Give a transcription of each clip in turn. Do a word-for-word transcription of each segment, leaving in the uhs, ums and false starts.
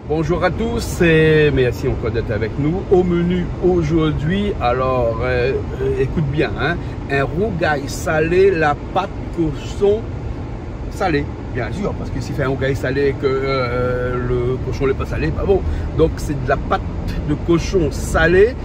Bonjour à tous et merci encore d'être avec nous. Au menu aujourd'hui, alors euh, écoute bien, hein, un rougail salé, la pâte cochon salée, bien sûr, parce que s'il fait un rougail salé et que euh, le cochon n'est pas salé, pas bon. Donc c'est de la pâte de cochon salée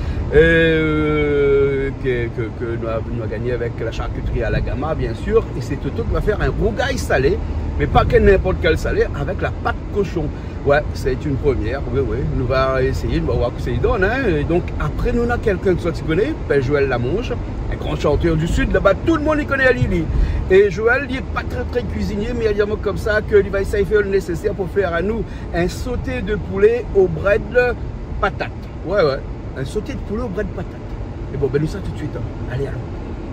euh, que, que, que nous avons gagné avec la charcuterie à la Gama, bien sûr. Et c'est Toto qui va faire un rougail salé, mais pas que n'importe quel salé, avec la pâte cochon. Ouais, c'est une première, oui, oui, nous va essayer, nous va voir que ça y donne, hein. Et donc après nous on a quelqu'un que tu connais, Père Joël Lamonge, un grand chanteur du Sud, là-bas tout le monde y connaît à Lili. Et Joël, il n'est pas très très cuisinier, mais il y a comme ça qu'il va essayer de faire le nécessaire pour faire à nous un sauté de poulet au bread patate. Ouais, ouais, un sauté de poulet au bread patate. Et bon, ben nous ça tout de suite, hein. Allez, allons.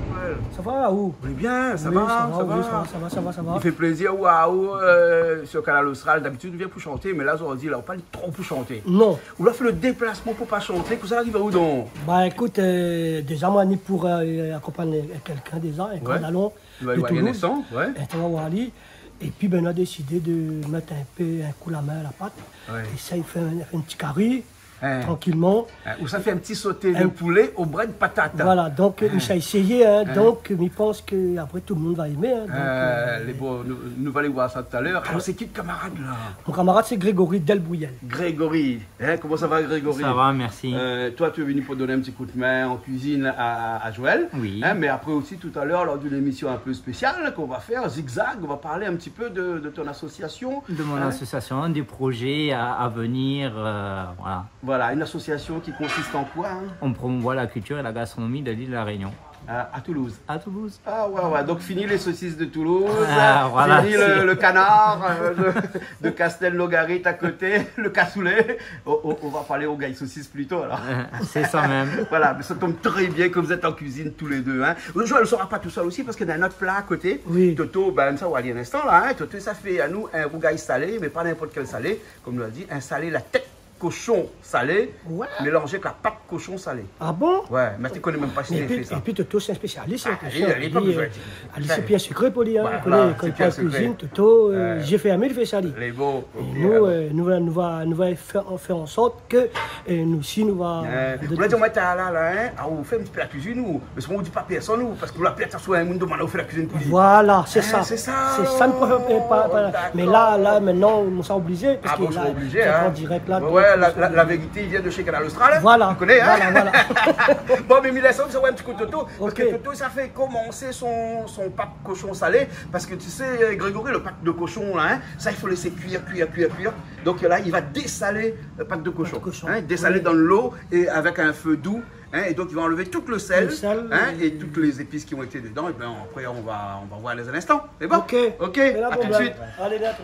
Ça va, où? On est bien, ça, oui, va, ça, ça, va, va. Oui, ça va, ça va, ça va, ça va. Il fait plaisir, waouh, euh, sur Canal Austral, d'habitude on vient pour chanter, mais là on dit là on parle trop pour chanter. Non. On a fait le déplacement pour pas chanter, que ça arrive où donc? Bah écoute, euh, déjà moi ni pour euh, accompagner quelqu'un déjà, et quand ouais. nous allons de Toulouse, ouais. et on va aller, et puis ben on a décidé de mettre un peu un coup la main à la pâte, ouais. Et ça il fait un, fait un petit curry. Hein. Tranquillement. Hein. Ou ça fait un petit sauté de un... poulet au bread patate. Voilà, donc hein. Ça a essayé, hein, hein. Donc je pense qu'après tout le monde va aimer. Hein, donc, euh, les beaux, nous, nous allons aller voir ça tout à l'heure. Alors c'est qui le camarade là? Mon camarade c'est Grégory Delbouillel. Grégory, hein, comment ça va Grégory? Ça va, merci. Euh, toi tu es venu pour donner un petit coup de main en cuisine à, à Joël. Oui. Hein, mais après aussi tout à l'heure, lors d'une émission un peu spéciale qu'on va faire, Zigzag, on va parler un petit peu de, de ton association. De mon hein? association, des projets à, à venir, euh, voilà. Voilà, une association qui consiste en quoi hein? On promouvoit la culture et la gastronomie de l'île de la Réunion. À, à Toulouse. À Toulouse. Ah ouais, ouais, donc fini les saucisses de Toulouse, ah, voilà, fini le, le canard euh, de, de Castel-Logarit à côté, le cassoulet. On, on, on va parler au gaille saucisse plutôt alors. C'est ça même. Voilà, mais ça tombe très bien que vous êtes en cuisine tous les deux. Hein. Joël ne sera pas tout seul aussi parce qu'il y a un autre plat à côté. Oui. Toto, ben ça on va dire un instant là. Hein. Toto, ça fait à nous un rougail salé, mais pas n'importe quel salé. Comme nous l'a dit, un salé, la tête cochon salé, ouais. Mélangé avec la pâte cochon salée. Ah bon? Ouais, mais tu connais même pas si tu fait ça. Et puis Toto c'est un spécialiste. Ah, il n'est pas besoin de dire. C'est bien sucré pour lui. Hein. Voilà, quand il parle cuisine, Toto, euh, j'ai fait un il fait ça. Les beaux. Et nous, euh, nous, nous, va, nous va faire, faire en sorte que euh, nous aussi, nous va... Vous l'avez dit, on va être là, là, hein, on fait un petit peu la cuisine, nous. Mais ce qu'on ne dit pas personne, nous, parce que la personne soit un monde demande à faire la cuisine. Voilà, c'est ça. C'est ça. C'est ça, pas... Mais là, là, maintenant, on s'est obligé. Ah bon, on obligé, hein. Direct là. Ouais, la vérité. Il vient de chez Canal Austral. Voilà. Tu connais, hein? Voilà, voilà. Bon, mais Mille ça va un petit coup de Toto. Parce okay. que Toto, ça fait commencer son, son pâte cochon salé. Parce que tu sais, Grégory, le pâte de cochon, là, hein, ça, il faut laisser cuire, cuire, cuire, cuire. Donc là, il va dessaler le pâte de cochon. cochon. Hein, dessaler oui. dans l'eau et avec un feu doux. Hein, et donc, il va enlever tout le sel, le sel hein, et... et toutes les épices qui ont été dedans. Et bien, après, on va, on va voir les instants. C'est bon? Ok. Ok. À tout de suite. Allez, là.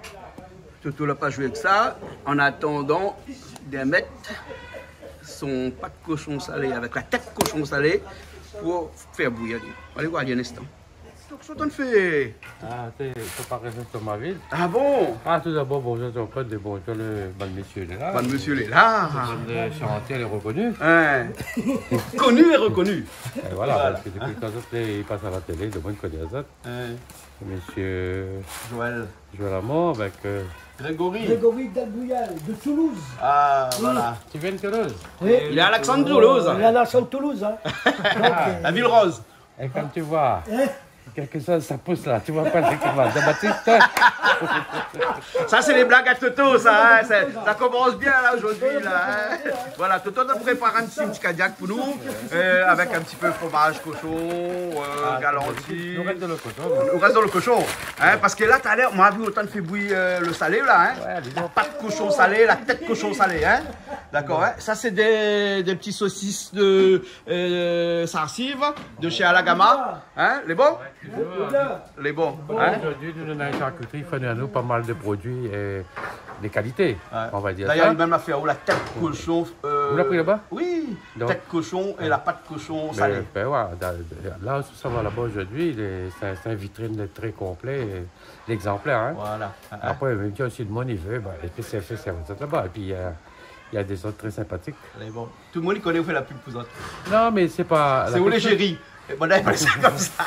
Toto n'a pas joué avec ça. En attendant de mettre son pâte de cochon salé avec la tête de cochon salé pour faire bouillir. Allez voir un instant. Donc, ce qu'on fait. Ah, tu faut pas rester sur ma ville. Ah bon? Ah, tout d'abord, bonjour, je prends des bonjour, le bon monsieur est là. Bon monsieur est là. Le chantier, elle est reconnue. Hein. Connu et reconnu. Et voilà, voilà, parce que depuis quand il passe à la télé, de moins de connaître ça. Hein. Monsieur Joël. Joël Amour avec. Euh... Grégory. Grégory Delbouillel, de Toulouse. Ah, oui. Voilà. Tu viens de Toulouse? Oui. Il est à l'accent de Toulouse. Il est à l'accent de Toulouse. Hein. Donc, euh... La ville rose. Et quand tu vois, eh? quelque chose, ça pousse là, tu vois pas le comment de Baptiste. Ça, c'est les blagues à Toto, ça. Hein. Ça commence bien là aujourd'hui. Là, hein. Voilà, Toto nous prépare un petit, petit cadillac pour nous, euh, avec un petit peu de fromage cochon, euh, ah, galantis. Nous reste dans le cochon. Nous reste dans le cochon. Hein, parce que là, tout à l'heure, on a vu autant de fait bouillir euh, le salé là. Hein. Ouais, pas de cochon salé, la tête de cochon salé. Hein. D'accord, hein. Ça, c'est des, des petits saucisses de euh, sarcive de chez Alagama. Hein, les bons? Les bons. Bon, hein? Aujourd'hui, nous avons une charcuterie, il faut à nous pas mal de produits et des qualités, ouais. On va dire. D'ailleurs, il même a fait la tête de cochon. Euh... Vous l'avez pris là-bas? Oui, donc, tête de cochon et la pâte de cochon salée. Ben, ouais, là, ça va là-bas aujourd'hui, c'est un vitrine très complet, l'exemplaire. Hein? Voilà. Après, il y a aussi de mon niveau, ben, et puis c'est fait là-bas. Et puis, euh, il y a des autres très sympathiques. Bon. Tout le monde il connaît où fait la pub pour autres. Non, mais c'est pas. C'est où les chéris? Et bon, là, c'est comme ça.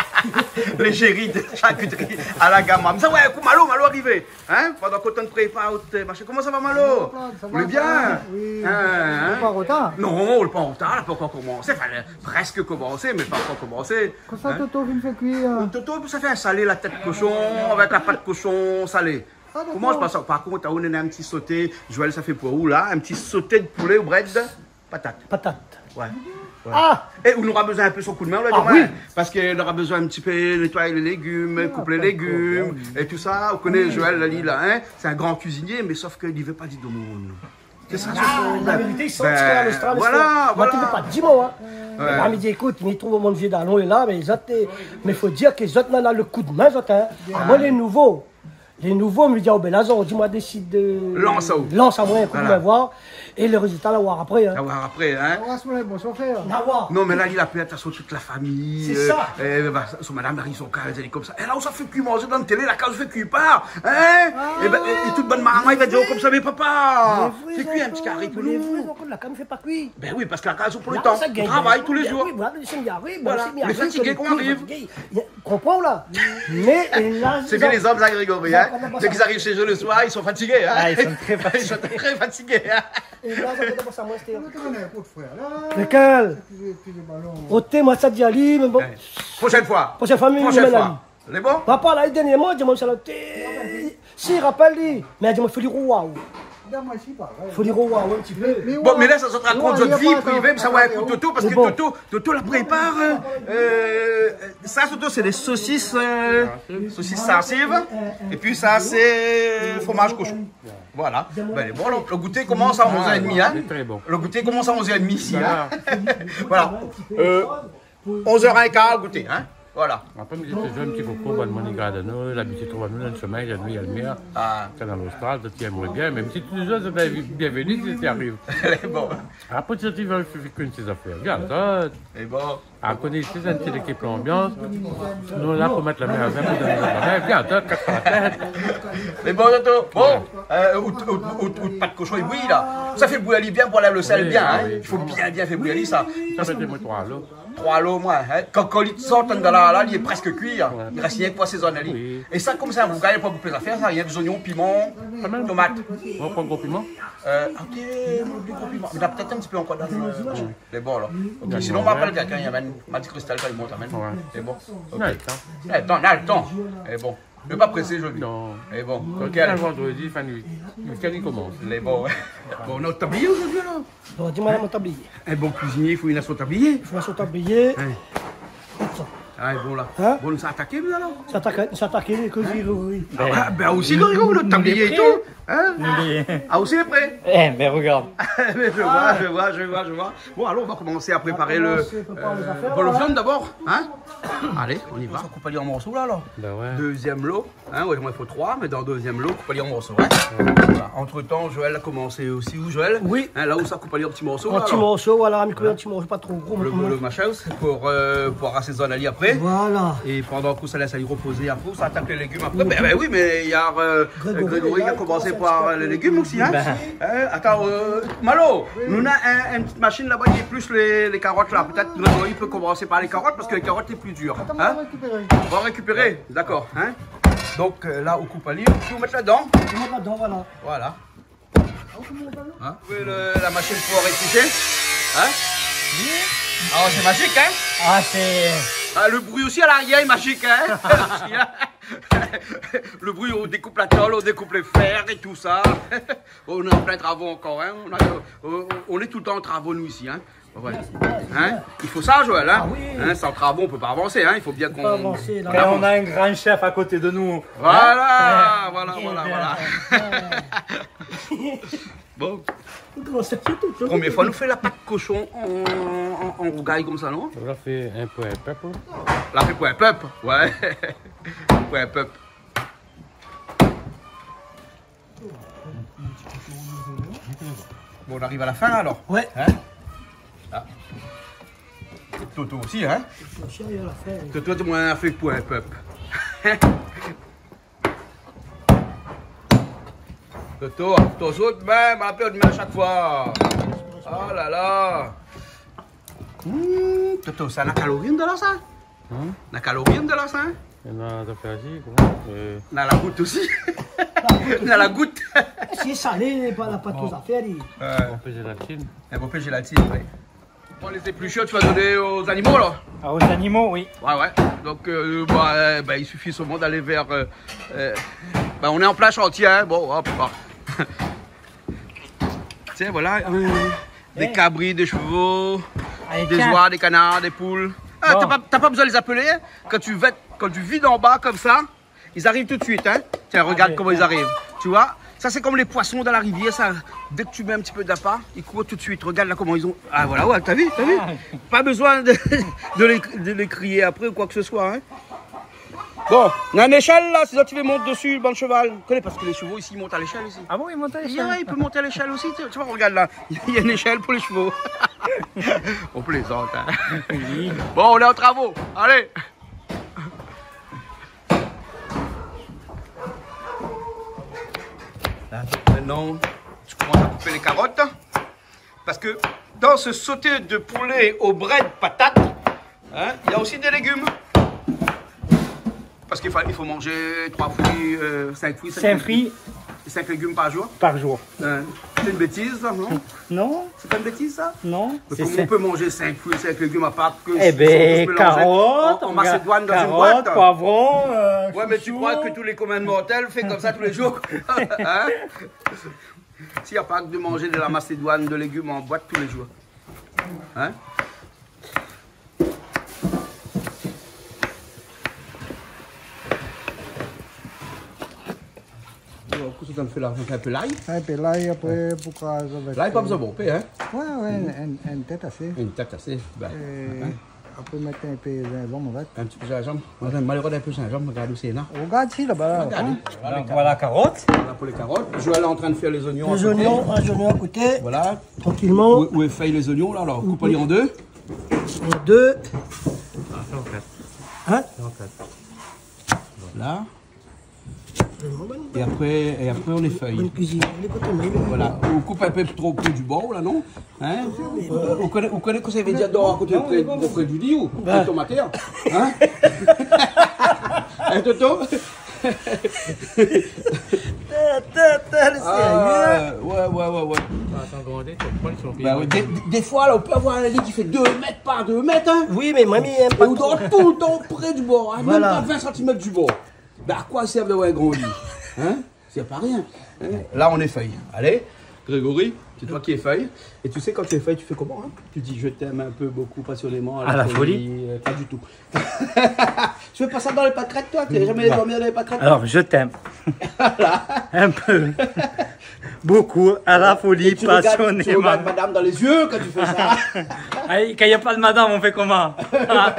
L'égérie de charcuterie à la gamme. Mais ça, ouais, coup, Malo, Malo arrivé. Hein? Pendant qu'on te prépare, comment ça va, Malo? Vous allez bien? Oui. Hein? Pas en retard? Non, on n'est pas en retard, on n'a pas encore commencé. Enfin, presque commencé, mais pas encore commencé. Comment ça, Hein? Toto, vient faire cuire? Toto, ça fait un salé, la tête de cochon, avec la pâte de cochon salée. Ah, d'accord. Comment je passe ça? Par contre, on a un petit sauté. Joël, ça fait pour où là? Un petit sauté de poulet au bread de patate. Patate. Ouais. Ouais. Ah! Et on aura besoin un peu son coup de main, on l'a Ah, dit, oui. ouais. Parce qu'il aura besoin un petit peu nettoyer les légumes, couper les légumes et tout ça. On connaît Joël Lali là, hein? C'est un grand cuisinier, mais sauf qu'il ne veut pas dire de monde. C'est ça, Ah, son la problème. vérité, ils sont Ben, à l'Australie. voilà, Moi, tu voilà. ne pas dix mots. Hein. Ouais. Il m'a dit, écoute, il trouve mon vieux d'allon est là, mais les autres, eh, mais il faut dire que les autres, on a le coup de main, les autres, hein. Moi, les nouveaux, les nouveaux me disent, oh, ben là, dis-moi, décide de. Lance à où? Lance à moi un coup de Voilà. main, voir. Et le résultat, là, voir après. Hein. À voir après, hein? On va se mettre bon son frère. À voir. Non, mais là, il a pris attention à toute la famille. C'est ça. Euh, bah, son madame Marie, son cas, elle est comme ça. Et là, on s'en fait cuire manger dans la télé, la case fait cuire part. Hein? et, ben, et, et toute bonne maman, il va dire, oh, comme ça, mais papa, fais cuire un petit carré pour Les nous. vous, la cam fait pas cuire. Ben oui, parce que la case, on prend le Là, temps. ça On gagne. travaille tous les Bien, jours. Oui, voilà, c'est bien, oui, ben, Voilà. c'est bien, Les oui, fatigués que qu'on les coups, arrive. fatigués. Il- Comprends là. Mais et là, C'est bien les hommes, ça, Grégory. Hein? Dès qu'ils arrivent chez eux le soir, ils sont fatigués. Hein? Ah, ils sont très Ils sont très fatigués. Hein? Et là, ça fait d'abord ça, moi, c'était. On a un pot de frère là. Lequel? Puis puis le ballon. Ôtez, moi, ça dit Ali, mais bon. Prochaine fois. Prochaine fois, il Prochaine me mène Ali. fois. Les bons? Papa, là, le dernier mot, dis-moi, ça l'a si, rappelle-lui. Mais dis-moi, il faut dire waouh. Moi ici, pas. Il faut dire waouh un petit peu. Bon, mais là, ça se raconte Ouais, notre il y vie a pas privée, mais ça va un coup attends, Toto, parce Mais que bon. Toto, Toto la prépare. Euh, ça, Toto, c'est des saucisses, euh, saucisses sarsives. Et puis ça, c'est fromage cochon. Voilà. Ben, bon, alors, le goûter commence à onze heures trente. Hein. C'est très bon. Le goûter commence à onze heures trente ici. Hein. Voilà. Voilà. Euh, onze heures quinze, le goûter. Hein. Voilà. Après, je me disais, un petit coco, bonne monnaie grade à nous, l'habitude trouve à nous, dans le chemin, il y a nous, il y a le mien. Ah. C'est dans l'Austral, tu aimerais bien, même si tu nous as bienvenue si tu arrives. Bon. Après, tu vas faire qu'une de ces affaires. Regarde, ça, Et bon. à connaître un petit équipe l'ambiance, nous là pour mettre la main à vingt pour donner la main. Viens, toi, quatre à la tête. Mais bon, Toto, bon, euh, ou, ou, ou, ou pas de cochon et bouillie là. Ça fait bouillir bien pour enlever le sel Oui, bien. Hein. oui. Il faut bien, bien faire bouillir ça. Ça fait des mots trois là. Trois lots au moins. Hein. Quand, quand il sort de là, là, il est presque cuit. Hein. Il reste rien que pour assaisonner. Oui. Et ça, comme ça, vous gagnez pas beaucoup d'affaires, ça. Il y a des oignons, piments, tomates. On prend un gros piment. Euh, ok, des gros piments. Il y en a peut-être un petit peu encore dans le. C'est bon alors. Ok, sinon, on m'appelle quelqu'un, il y avait m'a dit Cristal, il monte, amène. Ouais. C'est bon. Ok. Ouais, attends. Eh, Attends, on a le temps. Et bon. Ne pas presser aujourd'hui. Non. Et bon. Ok, Un allez. vendredi, fin de nuit. Le week-end, il commence. Les bons. Bon, on a au tablier aujourd'hui alors. Bon, dis-moi là mon tablier. Un bon cuisinier, il faut une asso tablier. Je fais son tablier. Ah, bon là. Hein? Bon, nous s'est attaqué, vous alors. S'attaquer, s'attaquer les cosy, oui. Ah, ben aussi, Grégo, le tablier et tout. Hein? Ah, aussi, est prêt. Eh, mais regarde. Mais je vois, je vois, je vois, je vois. Bon, alors, on va commencer à préparer le. commencer à préparer les affaires, Bon, le là. viande d'abord. Hein? Allez, on y va. On coupe aller en morceaux là, alors. Ben ouais. Deuxième lot. Hein, ouais, moi, il faut trois, mais dans le deuxième lot, coupe aller en morceaux. Hein? Voilà. Entre temps, Joël a commencé aussi. Où, Joël? Oui. Hein, là où ça coupe aller en petits morceaux. Un là, petit alors. morceau, voilà, mais un petit morceau, pas trop gros. Le, mais- le machin pour, euh, pour assaisonner Ali après. Voilà. Et pendant que ça laisse aller reposer après, ça attaque les légumes après. Ben, ben oui, mais il y a euh, Grégory, Grégory qui a il commencé commence par à les légumes aussi. Hein? Hein, attends, euh, Malo, nous avons un, une petite machine là-bas qui est plus les, les carottes là. Peut-être Grégory peut commencer par les carottes parce que les carottes sont plus dures. Attends, on Hein? va récupérer. On va récupérer, d'accord. Hein? Donc euh, là, on coupe à livre, puis on met là-dedans. Tu montes là-dedans, voilà. Voilà. Hein? Vous voyez le- la machine pour rectifier. Hein? Ah, c'est magique, hein? Ah, c'est. Ah, le bruit aussi à l'arrière est magique, hein? Le bruit, on découpe la tôle, on découpe les fers et tout ça. On est en plein travaux encore, hein? On, a- on- on est tout le temps en travaux, nous, ici, hein? Ouais. Hein? Il faut ça, Joël, hein? Ah oui. Hein, sans travaux, on peut pas avancer, hein? Il faut bien qu'on... Pas avancer, là. qu'on Et avance. on a un grand chef à côté de nous. Voilà, voilà, voilà, voilà. Bon, Comment ça fait tout? première fois, nous fait la pâte cochon en, en, en rougaille comme ça, non? On va faire un peu un peuple. La fait pour un peuple, ouais. Pour un peuple. Bon, on arrive à la fin alors. Ouais. Hein? Ah. Toto aussi, hein? Chien, il a la fin. Toto, tu m'as fait pour un peuple. Toto, toi autres, même, un peu de main à chaque fois. Oh là là. Mmh, Toto, ça n'a calories de là, ça? Hein? N'a calories de là, ça? Il y en a de faire ici, comment? Et... N'a la goutte aussi. N'a la goutte. Si salé, pas la pâte aux affaires. il- Un peu de gélatine. Un peu de gélatine, oui. Bon, les épluchures, tu vas donner aux animaux, là? Ah, aux animaux, oui. Ouais, ouais. Donc, euh, bah, euh, bah, il suffit seulement d'aller vers... Euh, euh, bah, on est en plein chantier, hein. Bon, hop, hop. Tiens, voilà. euh, des Ouais. cabris, des chevaux, Allez, des tiens. oies, des canards, des poules. Ah, Bon. t'as pas, t'as pas besoin de les appeler, hein. Quand tu, vêtes- quand tu vides en bas, comme ça, ils arrivent tout de suite, hein. Tiens, regarde Allez, comment ils arrivent. Tu vois? Ça, c'est comme les poissons dans la rivière, ça. Dès que tu mets un petit peu d'appât, ils courent tout de suite. Regarde là comment ils ont... Ah, voilà, ouais, t'as vu? T'as vu? Pas besoin de, de, les, de les crier après ou quoi que ce soit, hein. Bon, il y a une échelle là, si ça tu veux monter dessus, le banc de cheval. Tu connais parce que les chevaux ici ils montent à l'échelle aussi. Ah bon, ils montent à Ouais, l'échelle? il peut monter à l'échelle aussi, tu, tu vois, regarde là, il y a une échelle pour les chevaux. On plaisante, hein. Oui. Bon, on est en travaux, allez. Là, maintenant, tu commences à couper les carottes. Parce que dans ce sauté de poulet au bread patate, hein, il y a aussi des légumes. Parce qu'il faut, il faut manger trois fruits, euh, cinq fruits, cinq fruits cinq légumes par jour. par jour. Euh, c'est une bêtise, ça, non? Non, C'est pas une bêtise, ça? non. Mais c'est comment ça. on peut manger cinq fruits, cinq légumes à part que Eh ils sont tous ben, mélangés carottes, en, en macédoine dans une carottes, boîte? poivrons. Euh, Ouais, mais tu chouchous. crois que tous les communs mortels font comme ça tous les jours? Hein? S'il n'y a pas que de manger de la macédoine de légumes en boîte tous les jours. Hein? Qu'est-ce que tu fais là? Tu fais un peu l'ail? Un peu l'ail après pour que ça va. L'ail, pas besoin de bon, hein? Ouais, ouais, une, une tête assez. Une tête assez. Ben, Et hein? après mettre un peu de gingembre, on va. Un petit peu gingembre. Malheureux d'un peu gingembre, regarde où c'est là. Regarde ici là-bas. Regardez. Donc voilà, carottes. Voilà pour les carottes. Joël est en train de faire les oignons. à Les côté. oignons, un oignon à côté, Voilà. tranquillement. Où, où est faille les oignons là? Alors, coupe-les en deux. Deux. Hein? Là. Et après, et après on les feuille. Bonne cuisine. Les côtés, mais- Voilà. On coupe un peu trop près du bord là, non? Hein? Euh, on connaît, on connaît que ça veut dire dehors à côté près, près du lit ou? Ben. Des tomates, hein? Hein, Toto? Ah, ouais, ouais, ouais, ouais. Attends, gronder, tu prends sur pied. Ben, ouais, des, des fois, là, on peut avoir un lit qui fait deux mètres par deux mètres, hein? Oui, mais mamie aime Et pas on trop. dort tout le temps près du bord, hein? Voilà. Même pas vingt centimètres du bord. Ben, à quoi sert d'avoir un grand lit? Hein? C'est pas rien. Hein? Là, on est feuille. Allez, Grégory, c'est toi qui es feuille. Et tu sais, quand tu es feuille, tu fais comment? Hein? Tu dis je t'aime un peu, beaucoup, passionnément. À la folie. euh, Pas du tout. Tu fais pas ça dans les pâquerettes, toi? Tu n'as jamais dormi dans les pâquerettes? Alors, je t'aime. Un peu. Beaucoup, à la folie, Tu regardes, tu passionnément. regardes madame dans les yeux quand tu fais ça. Allez, quand il n'y a pas de madame, on fait comment? Ah.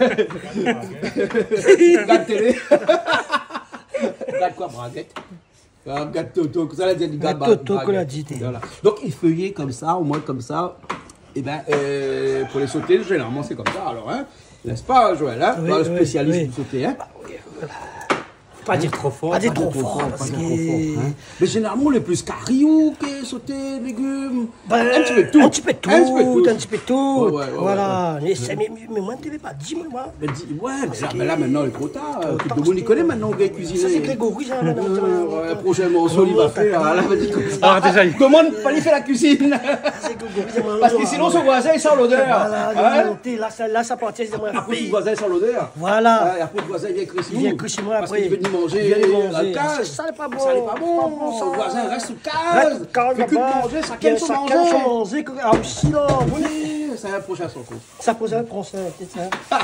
Regarde télé. Regarde quoi, braguette? Regarde Toto, ça l'a dit, regarde Toto, braguette. qu'on l'a dit, t'es. Voilà. Donc, il feuillait comme ça, au moins comme ça. Et ben, euh, pour les sauter, généralement, c'est comme ça, alors, hein? N'est-ce pas, Joël, hein? Oui, Toi, le oui, spécialiste oui. du sauter, hein? Pas dire trop fort. Pas dire Pas trop trop fort, fort, parce pas que... dire trop fort, hein. Mais généralement, les plus cariou, qui sauter, légumes. Ben, un petit peu de tout. Un petit peu de tout, Un petit peu de tout. un petit peu de tout. Ouais, ouais, ouais, Voilà. Mais, c'est- mais, mais moi, tu ne pas dire, moi. Mais dis- ouais, mais là, mais là, maintenant, il est trop tard. Tout tard, le monde y c'est- connaît maintenant, bien cuisiner. Ça, c'est Grégory, ça. là, là, là, Ouais, là. prochainement, Sol, il va faire. Là, il va dire comme ça. Ah, déjà, il- Comment ne pas lui faire la cuisine? C'est Grégory, c'est moi. Parce que sinon, son voisin, il sent l'odeur. Voilà, Hein? le monter, là, ça, là, ça partit, c'est moi. Après, le voisin, il sent l'odeur. Voilà. Et après, le voisin, il vient chez Il vient chez moi Parce après. qu'il veut y manger. Il vient y manger. à case. Ça, c'est pas bon. Ça n'est pas C'est bon. pas bon, ça. Son voisin reste sous Reste case. calme Fait que de là-bas. manger, ça calme son Ça calme son manger. manger. Ah, aussi, là. Oui. Oui, c'est un prochain son coup. Ça pose un conseil, c'est ça.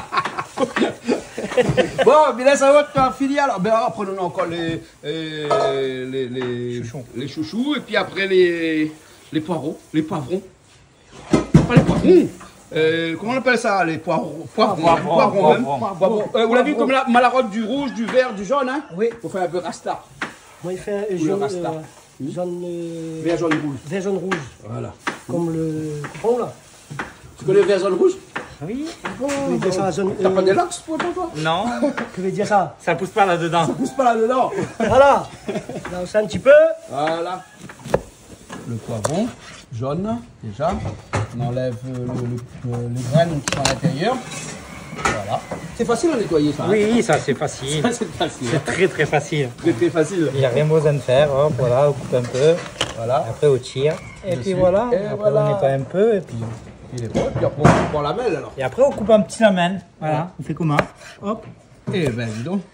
Bon, bien là, ça va, tu as fini. Alors, ben, après, on a encore les, euh, les, les, les chouchous. Et puis après, les, les poireaux, les poivrons. Pas les poivrons. Euh, comment on appelle ça? Les poivrons. Poivrons, Poivrons, poivrons, même. poivrons. Poivrons. Euh, vous l'avez vu comme la malarotte du rouge, du vert, du jaune, hein? Oui. Pour faire un peu rasta. Moi, il fait un Couleur jaune, rasta. euh, jaune, euh, Vert, jaune, rouge. vert, jaune, rouge. Voilà. Comme le coupon, là. Tu connais le vert, jaune, rouge? Oui. Que veut dire ça, jaune, T'as pas euh, des locks pour toi, toi? Non, que veut dire ça? ça pousse pas là-dedans. Pousse pas là-dedans. Voilà. Là, c'est un petit peu. Voilà. Le poivron, jaune, déjà. On enlève euh, le, le, le, les graines qui sont à l'intérieur. Voilà. C'est facile à nettoyer ça. Oui, ça c'est facile. Ça, c'est facile. C'est très très facile. Très très facile. Il n'y a rien besoin de faire. Hop, voilà, on coupe un peu. Voilà. Après on tire. Et Je puis suis- voilà. et Après voilà. on nettoie un peu. Et puis, Il est bon. Puis après on prend la mêle alors. et après on coupe un petit lamelle. Voilà. On fait comment? Hop. Eh ben dis donc.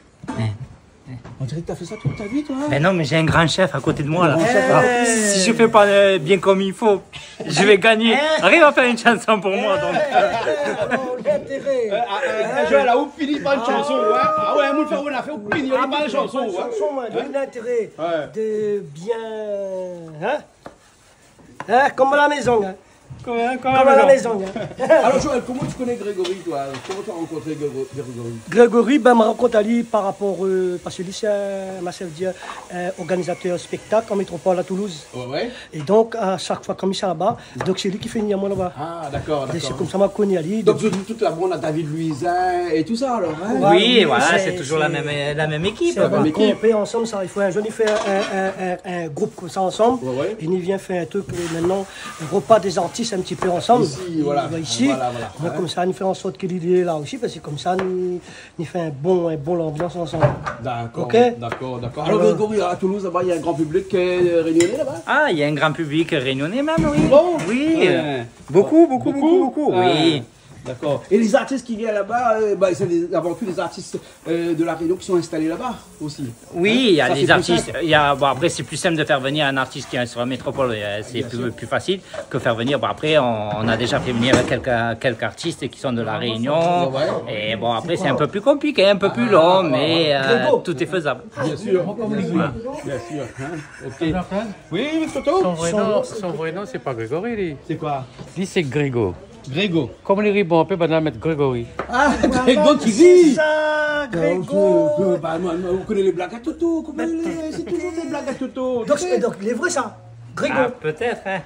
On dirait que t'as fait ça toute ta vie toi. Mais non, mais j'ai un grand chef à côté de moi là. grand chef, Alors, si je fais pas euh, bien comme il faut, je vais gagner. Arrive à faire une chanson pour moi donc. Alors, l'intérêt. Je là où finit par une chanson, ouais. Ah ouais, mon frère, on a fait où finit par une chanson, ouais. Chanson, moi, l'intérêt Ouais. de bien. Hein? Hein? Comme à la maison, hein? Comment, Comme à la maison, hein? Alors Joël, comment tu connais Grégory toi? Comment tu as rencontré Grégo- Grégory? Grégory, ben, me rencontre à lui par rapport, euh, parce que lui, c'est un, ma chef dire, un organisateur spectacle en métropole à Toulouse. Ouais, ouais. Et donc, à chaque fois, comme il est là-bas, donc c'est lui qui fait venir moi là-bas. Ah d'accord, Et c'est d'accord. comme ça m'a connu à lui. Donc je- toute la bande à David Luisin et tout ça alors, hein? Ouais. Oui, oui, voilà, c'est- c'est toujours la c'est- même, la même équipe. C'est un même groupe équipe. qu'on fait ensemble, ça. Il faut un jeune, il fait un, un, un, un, un groupe comme ça ensemble. Ouais, ouais. Et il vient faire un truc euh, maintenant, un repas des artistes un petit peu ensemble. Ici, voilà. Il va ici. Voilà, voilà. Donc Ouais. comme ça, il fait en sorte qu'il est là aussi, parce que comme ça, il, il fait un bon, un bon ambiance ensemble. D'accord, Ok. d'accord, d'accord. Alors Grégory, à Toulouse, là-bas, il y a un grand public qui est réunionnais là-bas? Ah, il y a un grand public réunionnais même, oui. Bon. Oui. Ouais. Beaucoup, beaucoup, beaucoup, beaucoup. Oui. D'accord. Et les artistes qui viennent là-bas, euh, bah, c'est des- avant tout les artistes euh, de la Réunion qui sont installés là-bas aussi. Oui, il y a Ça, les c'est plus artistes. simple. Il y a, bon, après, c'est plus simple de faire venir un artiste qui est sur la métropole. euh, C'est plus, plus facile que faire venir. Bon, après, on, on a déjà fait venir quelques, quelques artistes qui sont de la Réunion. Ouais. Et bon, après, c'est un peu plus compliqué, un peu plus long, mais euh, Grégo. tout est faisable. Bien sûr. Bien sûr. Hein. Ok. Oui, Son Toto. vrai nom, son vrai nom, c'est pas Grégory, lui. C'est quoi? Lui, c'est Grégo. Grégo. Comme les ribons, on peut maintenant mettre Grégory. Ah, Grégo qui C'est rit. ça, Donc, Grégo. euh, bah, moi, moi, vous connaissez les blagues à Toto, comment il est? C'est toujours des blagues à Toto. Donc, c'est- donc, il est vrai ça. Grégo. Ah, peut-être, hein.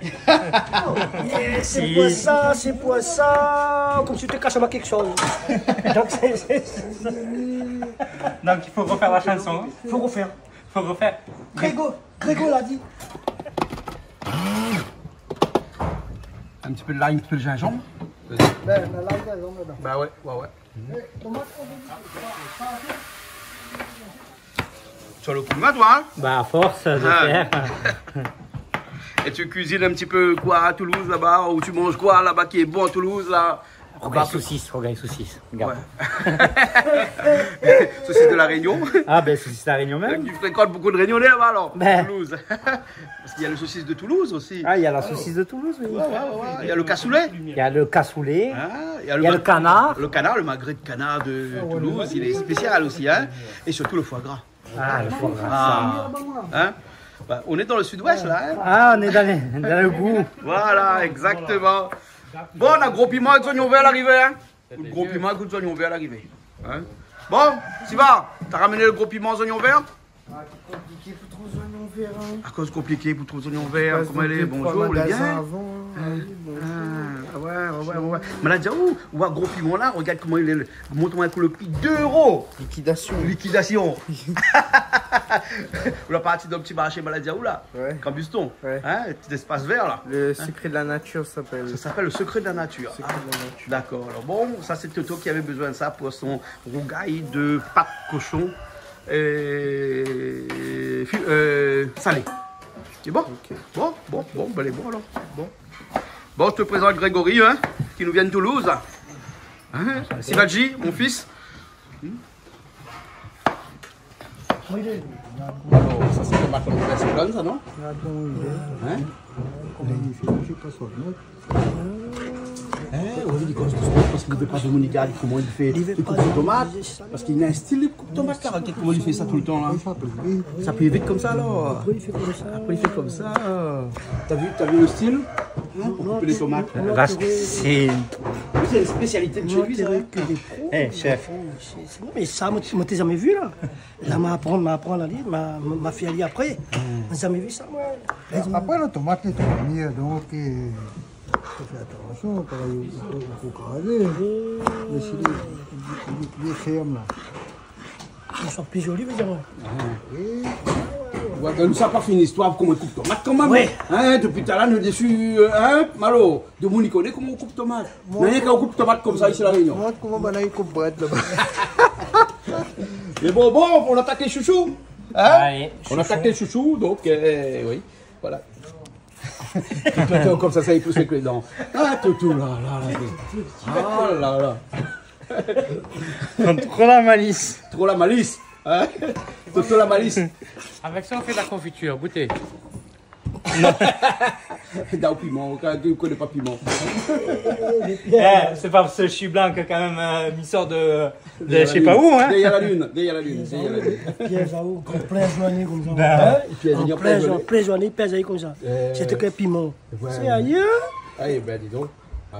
Eh, c'est Si. quoi ça, c'est quoi ça? Comme si tu te caches à moi quelque chose. Donc, c'est- c'est- c'est- Donc, il faut refaire la chanson. faut refaire. Il faut refaire. Grégo, Grégo l'a dit. Un petit peu de lime, un petit peu de gingembre. Ben, la live, là, on est là. Bah ouais, ouais, ouais. Sur le coup de main, toi, hein? Bah, à force de Ah. faire. Et tu cuisines un petit peu quoi à Toulouse là-bas? Ou tu manges quoi là-bas qui est bon à Toulouse là? Rogaille saucisse, rogaille saucisse. Regarde. Ceci de la Réunion. Ah, ben, saucisse la Réunion même. Tu fréquentes beaucoup de Réunionnais là-bas alors? Ben. Toulouse. Parce qu'il y a le saucisse de Toulouse aussi. Ah, il y a la saucisse de Toulouse, oui. Ouais, ouais, ouais. Il y a le cassoulet. Il y a le cassoulet. Hein, Il y a le canard. Le canard, le magret de canard de Toulouse, il est spécial aussi. Hein. Et surtout le foie gras. Ah, le foie gras. Ah. Hein. Bah, on est dans le sud-ouest là. Hein. Ah, on est dans, les- dans le goût. Voilà, exactement. Bon, on a gros piment avec oignon vert à l'arrivée. Hein. Le gros piment avec oignon vert à l'arrivée. Hein. Bon, Siva, t'as ramené le gros piment aux oignons verts? Ah, c'est compliqué pour trouver un oignon vert. Hein. À cause compliqué pour trouver les oignons verts. Passe Comment elle est? dans deux, trois Bonjour, les magasins bien. avant, hein. Ah, ouais, ouais, ouais, ouais. Mais là, déjà, où, où un gros piment là, regarde comment il est. le- Montre-moi un coup le prix. deux euros. Liquidation. Liquidation. Ou la partie d'un petit marché Maladiaou là. Ouais. Cambuston. Ouais. Hein, le petit espace vert là. Le secret de la nature s'appelle. Ça s'appelle le secret de la nature. Le secret de la nature. D'accord. Alors bon, ça c'est Toto qui avait besoin de ça pour son rougail de pâte cochon et fu- euh, salé. C'est bon? Bon, bon, bon, ben, elle est bon alors. Bon. Bon, je te présente Grégory, hein, qui nous vient de Toulouse. Hein? Sivalji, mon fils. Alors, ça c'est tomate qu'on fait c'est plein, ça, non? Hein? Eh, on dit qu'on se trouve parce qu'il ne fait pas de Monica, comment il fait Il veut il pas coupe de de- tomates. Parce qu'il a un style de coupe de tomate là. Regarde comment il fait ça tout le temps là. Ça peut vite comme ça alors. Après, il fait comme ça. Après il fait comme ça. T'as vu, t'as vu le style hein, pour couper les tomates. Là, c'est. C'est une spécialité de chez lui, c'est vrai. Que des pros. Eh, chef. C'est- c'est- Mais ça, moi, tu m'as jamais vu là. Là, m'a apprendre, m'a apprendre à lire, m'a m'a fait aller après. J'ai jamais vu ça, moi. Après, la tomate, elle est venue, donc il faut faire attention, quand il faut, il faut craser. Mais c'est les, les fermes là. Ils sont plus jolis, mais dire. Oui, Ouais, ben, nous ça pas fait une histoire comment on coupe tomate quand même. Oui. Hein, depuis tout à l'heure, nous dessus, hein, Malo, de mon connaît comment on coupe tomate. Moi, rien qu'on coupe tomate comme ça ici à la Réunion. Moi, comment on a coupe bread là-bas. Mais bon, bon, on attaque les chouchous. Hein? Allez, On attaque les chouchous, donc, euh, oui, voilà. Comme ça, ça y pousse avec les dents. Ah, toutou, là, là, là. Ah, là, là. trop la malice. Trop la malice. Hein? Toutou la malice. Avec ça, on fait de la confiture, goûtez. Dans piment, quand tu ne connais pas piment. Eh, c'est pas parce que je suis blanc que quand même euh, il sort de, de je sais pas où, hein. Derrière la lune, derrière la lune, derrière la lune. Piège à eau, en plein journée comme ça. Ben, Et puis, En il y a plein plein journée, de... plein journée, pèse comme ça. Euh, C'était que piment. ouais. C'est ailleurs. Ah, eh ben, dis donc. Ouais.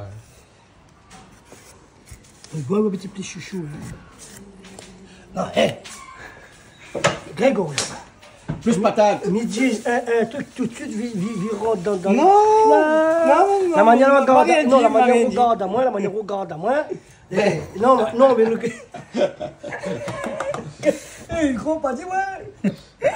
On voit un petit petit chouchou. Non, hé. Grégory. Plus patate. Midi, un, un truc tout de suite, vi, vi, vi rentre dans, dans... Non, non, La manière non, regarde, rien non, dit, la manière rien dit. regarde à moi, la manière regarde à moi. Eh, non, mais- non, mais le... Eh, gros, pas dit, ouais.